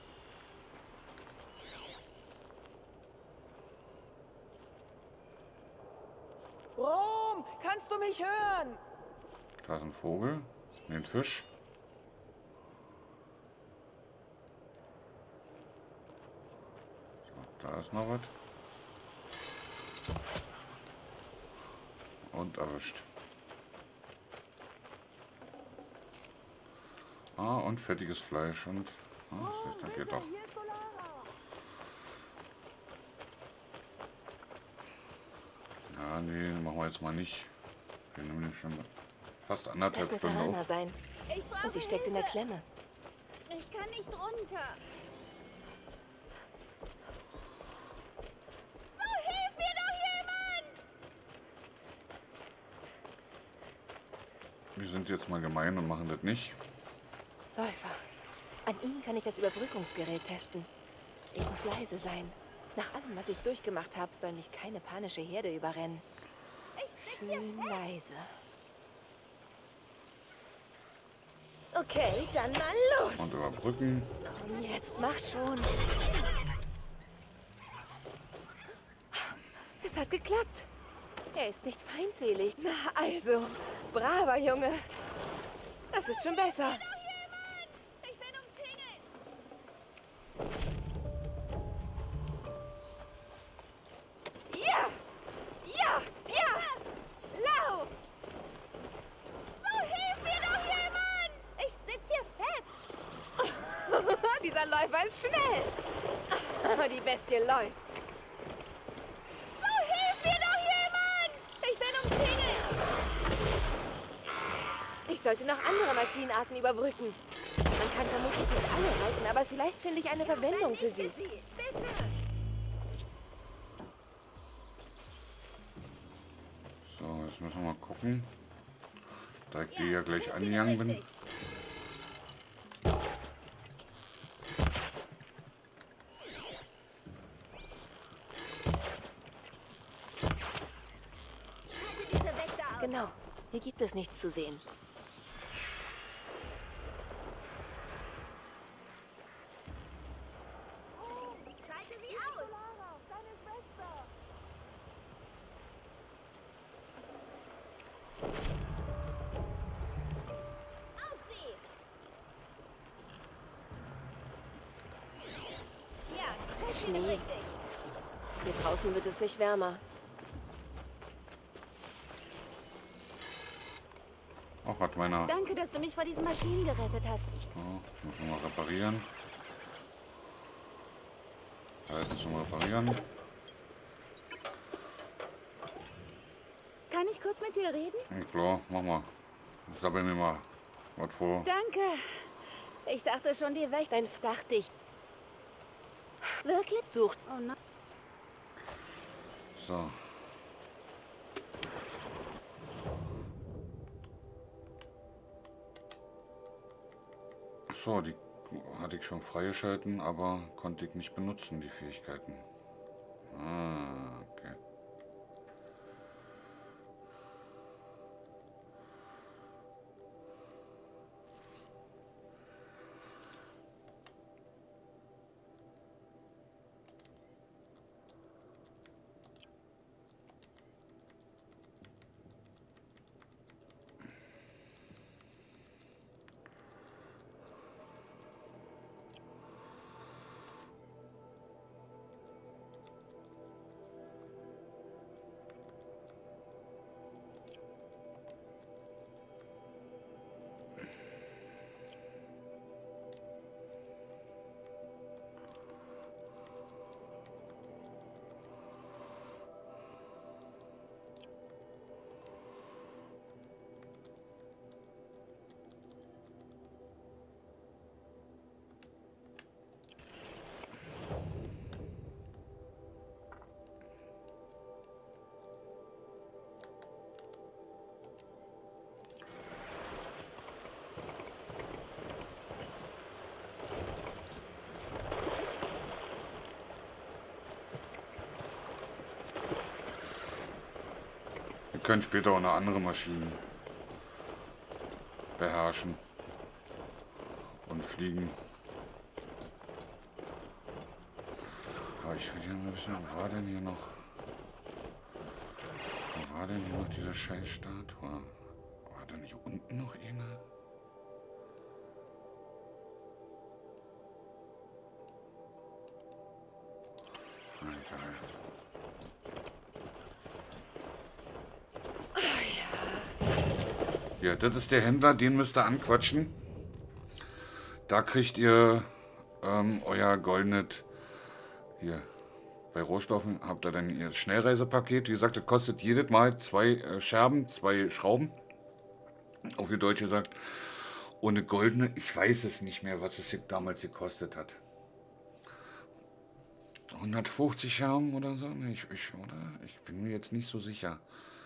Brom, kannst du mich hören? Da ist ein Vogel. Ein Fisch. So, da ist noch was. Und erwischt. Ah, und fettiges Fleisch und... Ah, das geht doch. Ja, nee, machen wir jetzt mal nicht. Wir nehmen nämlich schon fast anderthalb Das muss Stunden Hannah auf. sein. Und sie steckt in der Klemme. Ich kann nicht runter. So, hilf mir doch jemand! Wir sind jetzt mal gemein und machen das nicht. Läufer. An ihm kann ich das Überbrückungsgerät testen. Ich muss leise sein. Nach allem, was ich durchgemacht habe, soll mich keine panische Herde überrennen. Schön leise. Okay, dann mal los. Und überbrücken. Komm jetzt, mach schon. Es hat geklappt. Er ist nicht feindselig. Na also, braver Junge. Das ist schon besser. Ich bin umzingelt. Ja! Ja! Ja! Lauf! So, hilf mir doch jemand! Ich sitz hier fest. Dieser Läufer ist schnell. Die Bestie läuft. So, hilf mir doch jemand! Ich bin umzingelt. Ich sollte noch andere Maschinenarten überbrücken. Man kann vermutlich nicht alle reiten, aber vielleicht finde ich eine Verwendung für sie. Bitte! So, jetzt müssen wir mal gucken. Da ich die ja gleich angegangen bin. Genau. Hier gibt es nichts zu sehen. Schalte sie aus! Auf sie! Ja, zeig sie Schnee. richtig. Hier draußen wird es nicht wärmer. Auch hat meiner. Danke, dass du mich vor diesen Maschinen gerettet hast. So, müssen wir mal reparieren. Da ist es zum Reparieren. Kann ich kurz mit dir reden? Und klar, mach mal. Sabbel mir mal was vor. Danke. Ich dachte schon, die Wächter. Dann dachte ich, Wirklich? sucht. Oh nein. So. So, die hatte ich schon freigeschalten, aber konnte ich nicht benutzen, die Fähigkeiten. Ah, okay. können später auch noch andere Maschinen beherrschen und fliegen. Aber ich will hier mal wissen, wo war denn hier noch? Wo war denn hier noch diese Scheißstatue? War denn hier unten noch eine? Egal. Ja, das ist der Händler, den müsst ihr anquatschen. Da kriegt ihr euer goldenes, hier, bei Rohstoffen habt ihr dann ihr Schnellreisepaket. Wie gesagt, das kostet jedes Mal 2 Scherben, 2 Schrauben, auf wie Deutsch gesagt. Und eine goldene, ich weiß es nicht mehr, was es damals gekostet hat. 150 Scherben oder so? Ich bin mir jetzt nicht so sicher.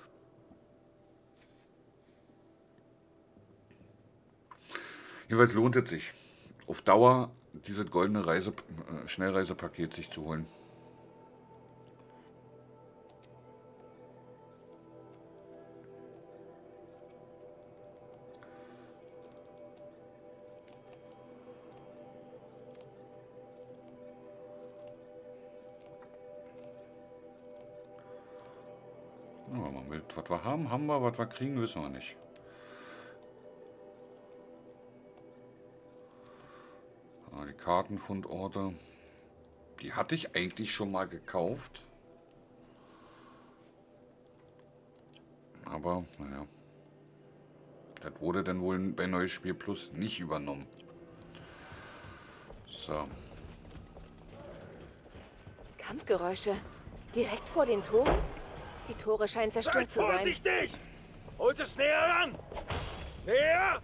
Jedenfalls lohnt es sich, auf Dauer dieses goldene Schnellreisepaket sich zu holen. Ja, was wir haben wir, was wir kriegen, wissen wir nicht. Die Kartenfundorte, die hatte ich eigentlich schon mal gekauft. Aber, naja, das wurde dann wohl bei Neues Spiel Plus nicht übernommen. So. Kampfgeräusche. Direkt vor den Toren? Die Tore scheinen zerstört zu sein. Vorsichtig! Holt es näher ran! Näher!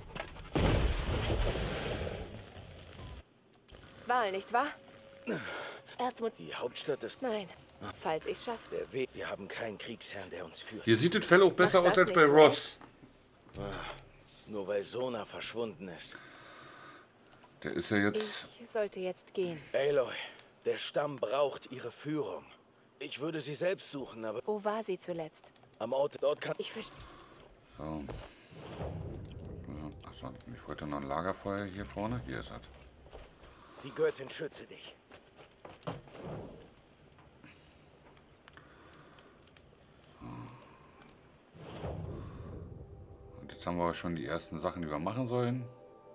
Wahl, nicht wahr? Erzmut. Die Hauptstadt ist... Nein, falls ich schaffe. Der Weg. Wir haben keinen Kriegsherrn, der uns führt. Hier sieht das Fell auch besser aus als bei Ross. Nur weil Sona verschwunden ist. Der ist ja jetzt... Ich sollte jetzt gehen. Aloy, der Stamm braucht ihre Führung. Ich würde sie selbst suchen, aber... Wo war sie zuletzt? Am Ort dort kann... Ich verstehe. So. Achso, ich wollte noch ein Lagerfeuer hier vorne. Hier ist es. Die Göttin schütze dich. Und jetzt haben wir schon die ersten Sachen, die wir machen sollen.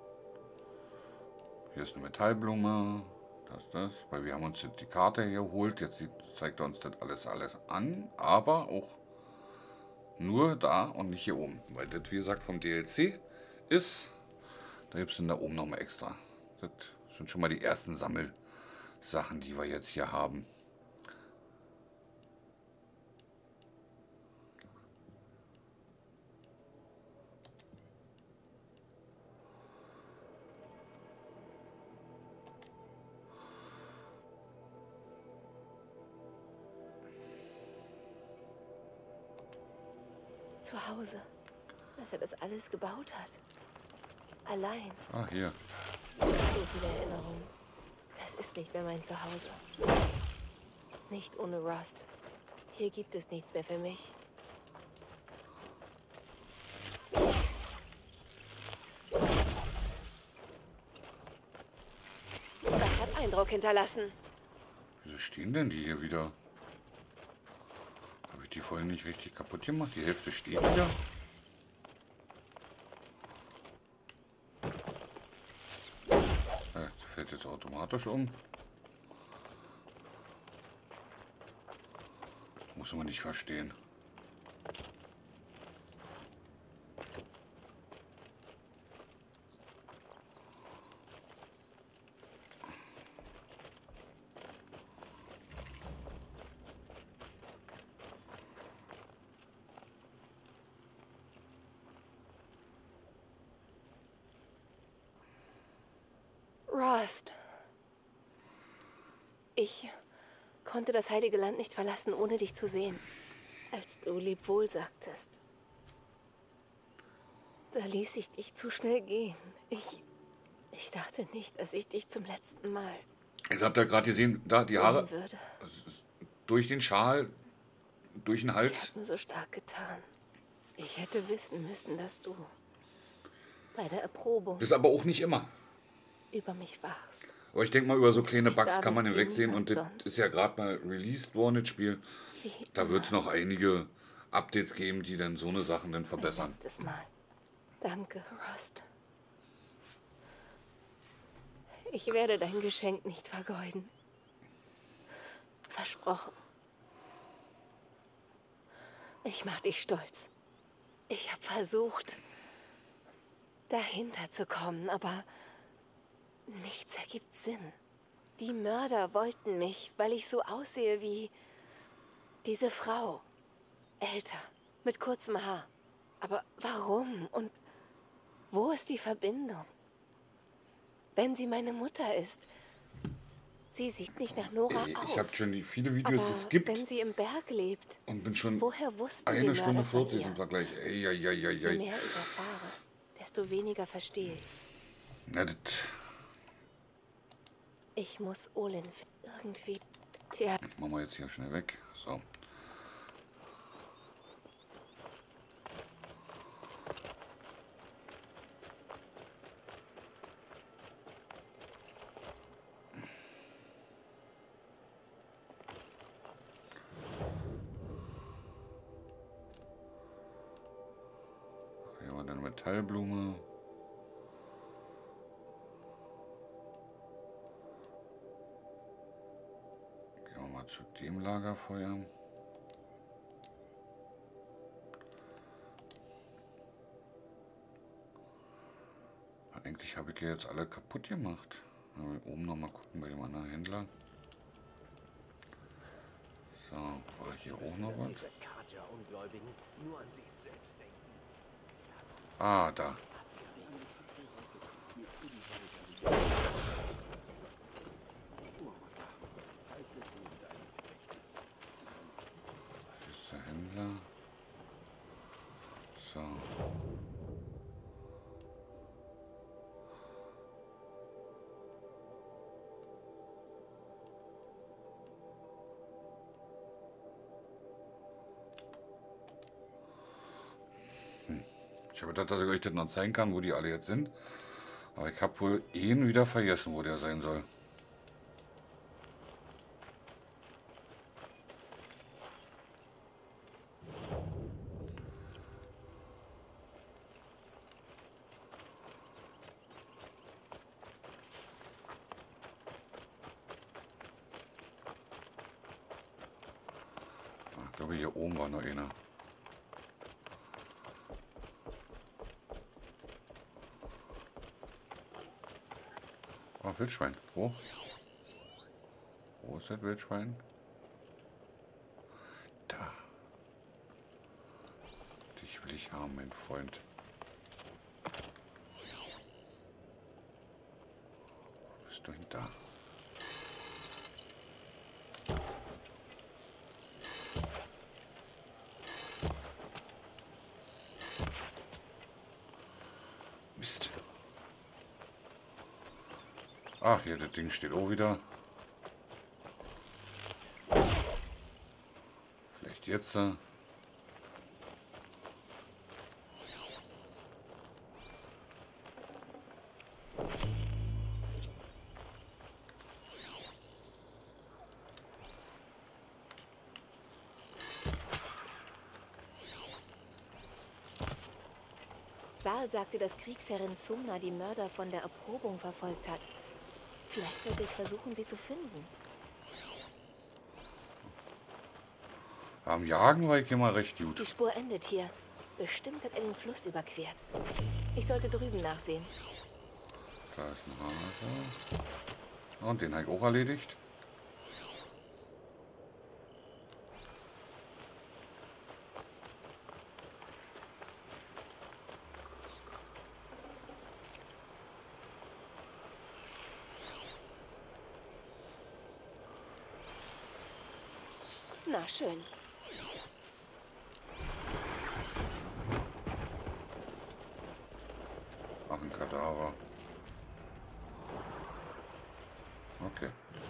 Hier ist eine Metallblume. Das. Weil wir haben uns jetzt die Karte hier geholt. Jetzt zeigt er uns das alles an. Aber auch nur da und nicht hier oben. Weil das, wie gesagt, vom DLC ist. Da gibt es dann da oben nochmal extra. Das sind schon mal die ersten Sammelsachen, die wir jetzt hier haben. Zu Hause. Dass er das alles gebaut hat. Allein. Ah, hier. So viele Erinnerungen. Das ist nicht mehr mein Zuhause. Nicht ohne Rust. Hier gibt es nichts mehr für mich. Das hat Eindruck hinterlassen. Wieso stehen denn die hier wieder? Habe ich die vorhin nicht richtig kaputt gemacht? Die Hälfte steht wieder. Das fällt jetzt automatisch um. Muss man nicht verstehen. Rust. Ich konnte das heilige Land nicht verlassen, ohne dich zu sehen. Als du Lebwohl sagtest. Da ließ ich dich zu schnell gehen. Ich dachte nicht, dass ich dich zum letzten Mal... Jetzt habt ihr gerade gesehen, da die Haare würde. durch den Schal, durch den Hals. Ich habe nur so stark getan. Ich hätte wissen müssen, dass du bei der Erprobung Das ist aber auch nicht immer. über mich wachst. Aber ich denke mal, über so kleine Bugs da kann man bist hinwegsehen. wie Und das niemand ist ja gerade mal released worden, das Spiel. Wie Da wird es noch einige Updates geben, die dann so eine Sachen dann verbessern. letztes Mal. Danke, Rust. Ich werde dein Geschenk nicht vergeuden. Versprochen. Ich mach dich stolz. Ich habe versucht, dahinter zu kommen, aber nichts ergibt Sinn. Die Mörder wollten mich, weil ich so aussehe wie diese Frau. Älter, mit kurzem Haar. Aber warum? Und wo ist die Verbindung? Wenn sie meine Mutter ist, sie sieht nicht nach Nora aus. Ich habe schon viele Videos Aber geskippt wenn sie im Berg lebt, und bin schon woher wussten die eine Mörder Stunde von 40 ihr? sind wir gleich. Je Eieieiei. mehr ich erfahre, desto weniger verstehe ich. Na, das, Ich muss Olin irgendwie... Tja, machen wir jetzt hier schnell weg. So. Hier haben wir eine Metallblume. Gehen wir mal zu dem Lagerfeuer. Eigentlich habe ich ja jetzt alle kaputt gemacht. Oben noch mal gucken bei dem anderen Händler. So, war hier auch noch was? Ah, da. Hier ist der Händler. So. Ich habe gedacht, dass ich euch das noch zeigen kann, wo die alle jetzt sind. Aber ich habe wohl ihn wieder vergessen, wo der sein soll. Ich glaube, hier oben war noch einer. Oh, Wildschwein. Wo? Wo ist das Wildschwein? Da. Dich will ich haben, mein Freund. Wo bist du denn da? Mist. Ah, hier, das Ding steht auch wieder. Vielleicht jetzt. Sal sagte, dass Kriegsherrin Sumna die Mörder von der Erprobung verfolgt hat. Vielleicht sollte ich versuchen, sie zu finden. Am Jagen war ich immer recht gut. Die Spur endet hier. Bestimmt hat er den Fluss überquert. Ich sollte drüben nachsehen. Da ist ein Hase. Und den habe ich auch erledigt. Na schön. Ach, ein Kadaver. Okay.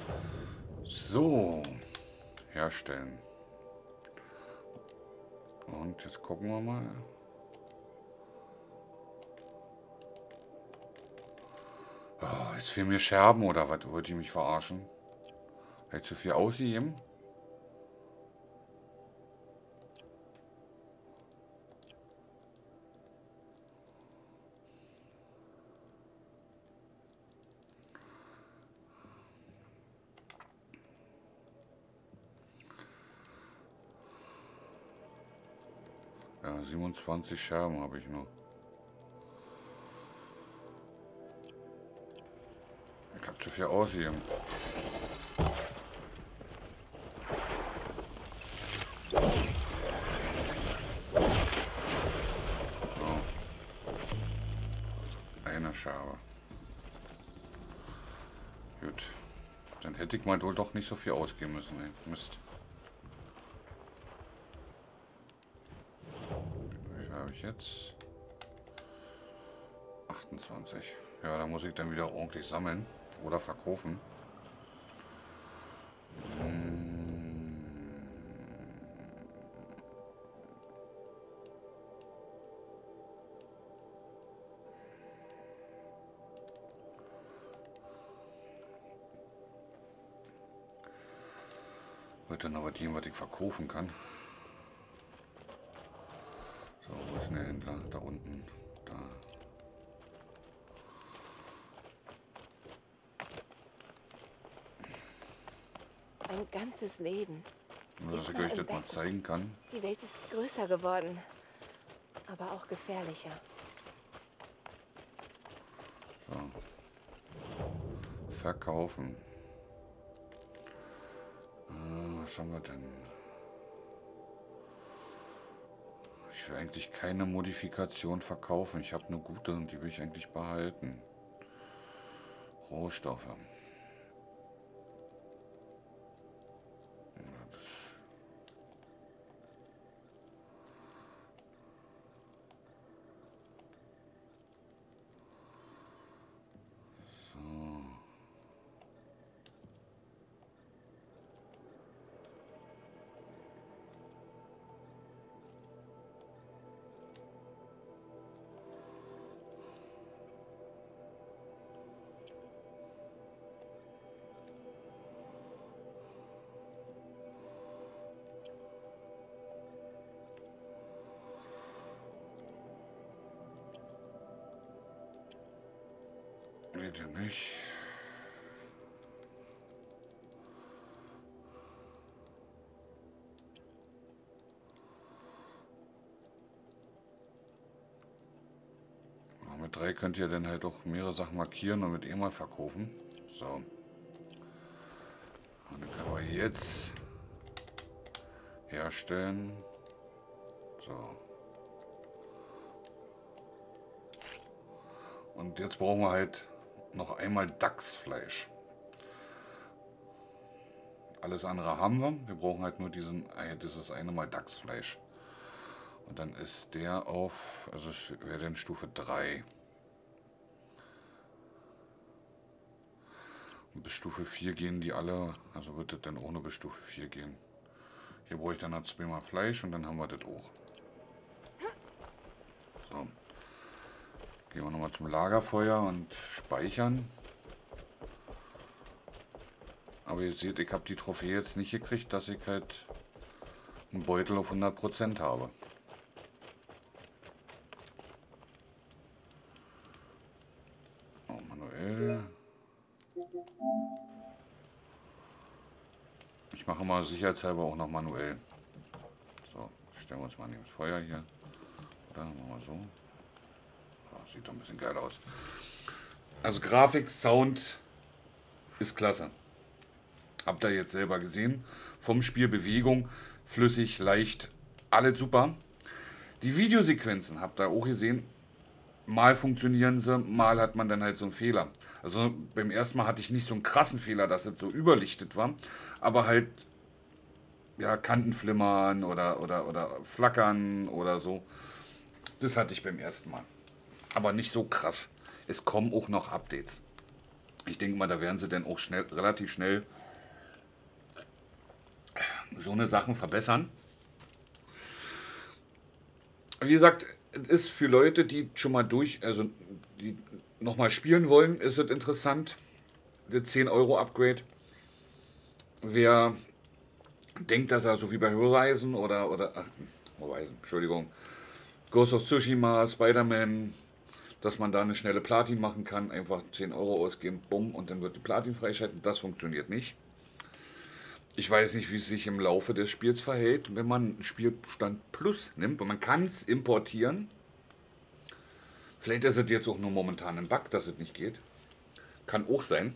So. Herstellen. Und jetzt gucken wir mal. Jetzt fehlen mir Scherben oder was? Wollt ihr mich verarschen? Habe ich zu viel ausgegeben? Ja, 27 Scherben habe ich noch. Ich habe zu viel ausgegeben. So. Eine Scherbe. Gut. Dann hätte ich mal wohl doch nicht so viel ausgeben müssen. Ey. Mist. Wie viel habe ich jetzt? 28. Ja, da muss ich dann wieder ordentlich sammeln. Oder verkaufen. Wird dann aber die, was ich verkaufen kann. So, wo ist denn der Händler? Da unten. Da. Ein ganzes Leben. Nur, dass ich euch das mal zeigen kann. Die Welt ist größer geworden, aber auch gefährlicher. So. Verkaufen. Was haben wir denn? Ich will eigentlich keine Modifikation verkaufen. Ich habe eine gute und die will ich eigentlich behalten. Rohstoffe. Geht ja nicht. Mit 3 könnt ihr dann halt auch mehrere Sachen markieren und mit E mal verkaufen. So. Und dann können wir jetzt herstellen. So. Und jetzt brauchen wir halt noch einmal Dachsfleisch. Alles andere haben wir. Wir brauchen halt nur dieses eine Mal Dachsfleisch. Und dann ist der auf, also es wäre dann Stufe 3. Und bis Stufe 4 gehen die alle, also wird das dann ohne bis Stufe 4 gehen. Hier brauche ich dann noch 2 Mal Fleisch und dann haben wir das auch. So. Gehen wir nochmal zum Lagerfeuer und speichern. Aber ihr seht, ich habe die Trophäe jetzt nicht gekriegt, dass ich halt einen Beutel auf 100% habe. Oh, manuell. Ich mache mal sicherheitshalber auch noch manuell. So, stellen wir uns mal neben das Feuer hier. Oder machen wir so. Sieht doch ein bisschen geil aus. Also Grafik, Sound ist klasse. Habt ihr jetzt selber gesehen. Vom Spiel, Bewegung, flüssig, leicht, alles super. Die Videosequenzen habt ihr auch gesehen. Mal funktionieren sie, mal hat man dann halt so einen Fehler. Also beim ersten Mal hatte ich nicht so einen krassen Fehler, dass es so überlichtet war. Aber halt, ja, Kantenflimmern oder Flackern oder so. Das hatte ich beim ersten Mal. Aber nicht so krass. Es kommen auch noch Updates. Ich denke mal, da werden sie dann auch relativ schnell so eine Sachen verbessern. Wie gesagt, es ist für Leute, die schon mal die nochmal spielen wollen, ist es interessant. Das 10 € Upgrade. Wer denkt, dass er so wie bei Horizon Horizon, Ghost of Tsushima, Spider-Man, dass man da eine schnelle Platin machen kann, einfach 10 € ausgeben, bumm, und dann wird die Platin freischalten. Das funktioniert nicht. Ich weiß nicht, wie es sich im Laufe des Spiels verhält, wenn man Spielstand Plus nimmt und man kann es importieren. Vielleicht ist es jetzt auch nur momentan ein Bug, dass es nicht geht. Kann auch sein.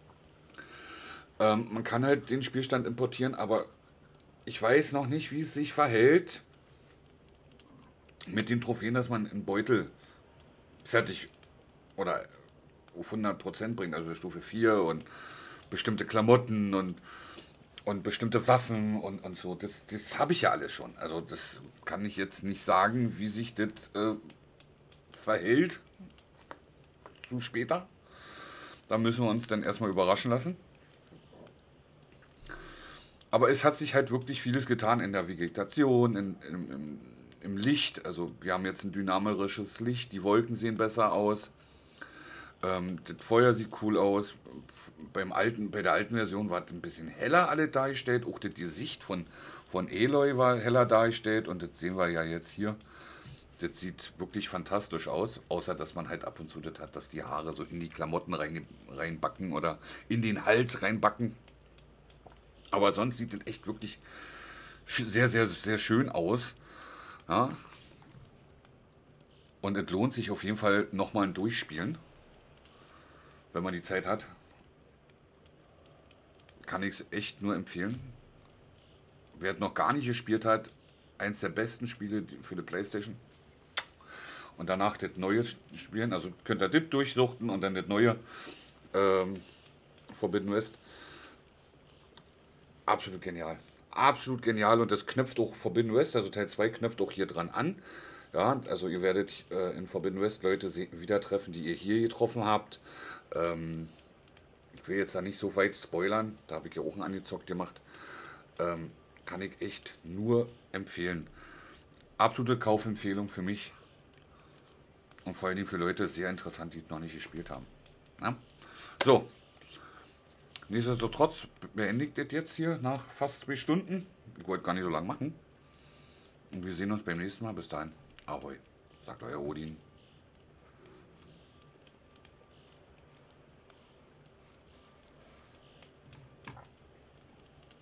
Man kann halt den Spielstand importieren, aber ich weiß noch nicht, wie es sich verhält mit den Trophäen, dass man einen Beutel fertig oder auf 100% bringt, also Stufe 4 und bestimmte Klamotten und bestimmte Waffen und so. Das habe ich ja alles schon. Also das kann ich jetzt nicht sagen, wie sich das verhält zu später. Da müssen wir uns dann erstmal überraschen lassen. Aber es hat sich halt wirklich vieles getan in der Vegetation, im Licht. Also wir haben jetzt ein dynamisches Licht, die Wolken sehen besser aus. Das Feuer sieht cool aus. Bei der alten Version war es ein bisschen heller alle dargestellt. Auch das Gesicht von Aloy war heller dargestellt. Und das sehen wir ja jetzt hier. Das sieht wirklich fantastisch aus. Außer, dass man halt ab und zu das hat, dass die Haare so in die Klamotten reinbacken oder in den Hals reinbacken. Aber sonst sieht das echt wirklich sehr, sehr, sehr schön aus. Ja. Und es lohnt sich auf jeden Fall nochmal ein Durchspielen. Wenn man die Zeit hat. Kann ich es echt nur empfehlen. Wer es noch gar nicht gespielt hat, eins der besten Spiele für die PlayStation. Und danach das neue spielen. Also könnt ihr das durchsuchten und dann das neue Forbidden West. Absolut genial. Absolut genial. Und das knüpft auch Forbidden West, also Teil 2 knüpft auch hier dran an. Ja, also ihr werdet in Forbidden West Leute wieder treffen, die ihr hier getroffen habt. Ich will jetzt da nicht so weit spoilern, da habe ich ja auch einen angezockt gemacht. Kann ich echt nur empfehlen. Absolute Kaufempfehlung für mich. Und vor allem für Leute sehr interessant, die es noch nicht gespielt haben. Ja? So. Nichtsdestotrotz beendigt das jetzt hier nach fast 2 Stunden. Ich wollte gar nicht so lange machen. Und wir sehen uns beim nächsten Mal. Bis dahin. Ahoi. Sagt euer Odin.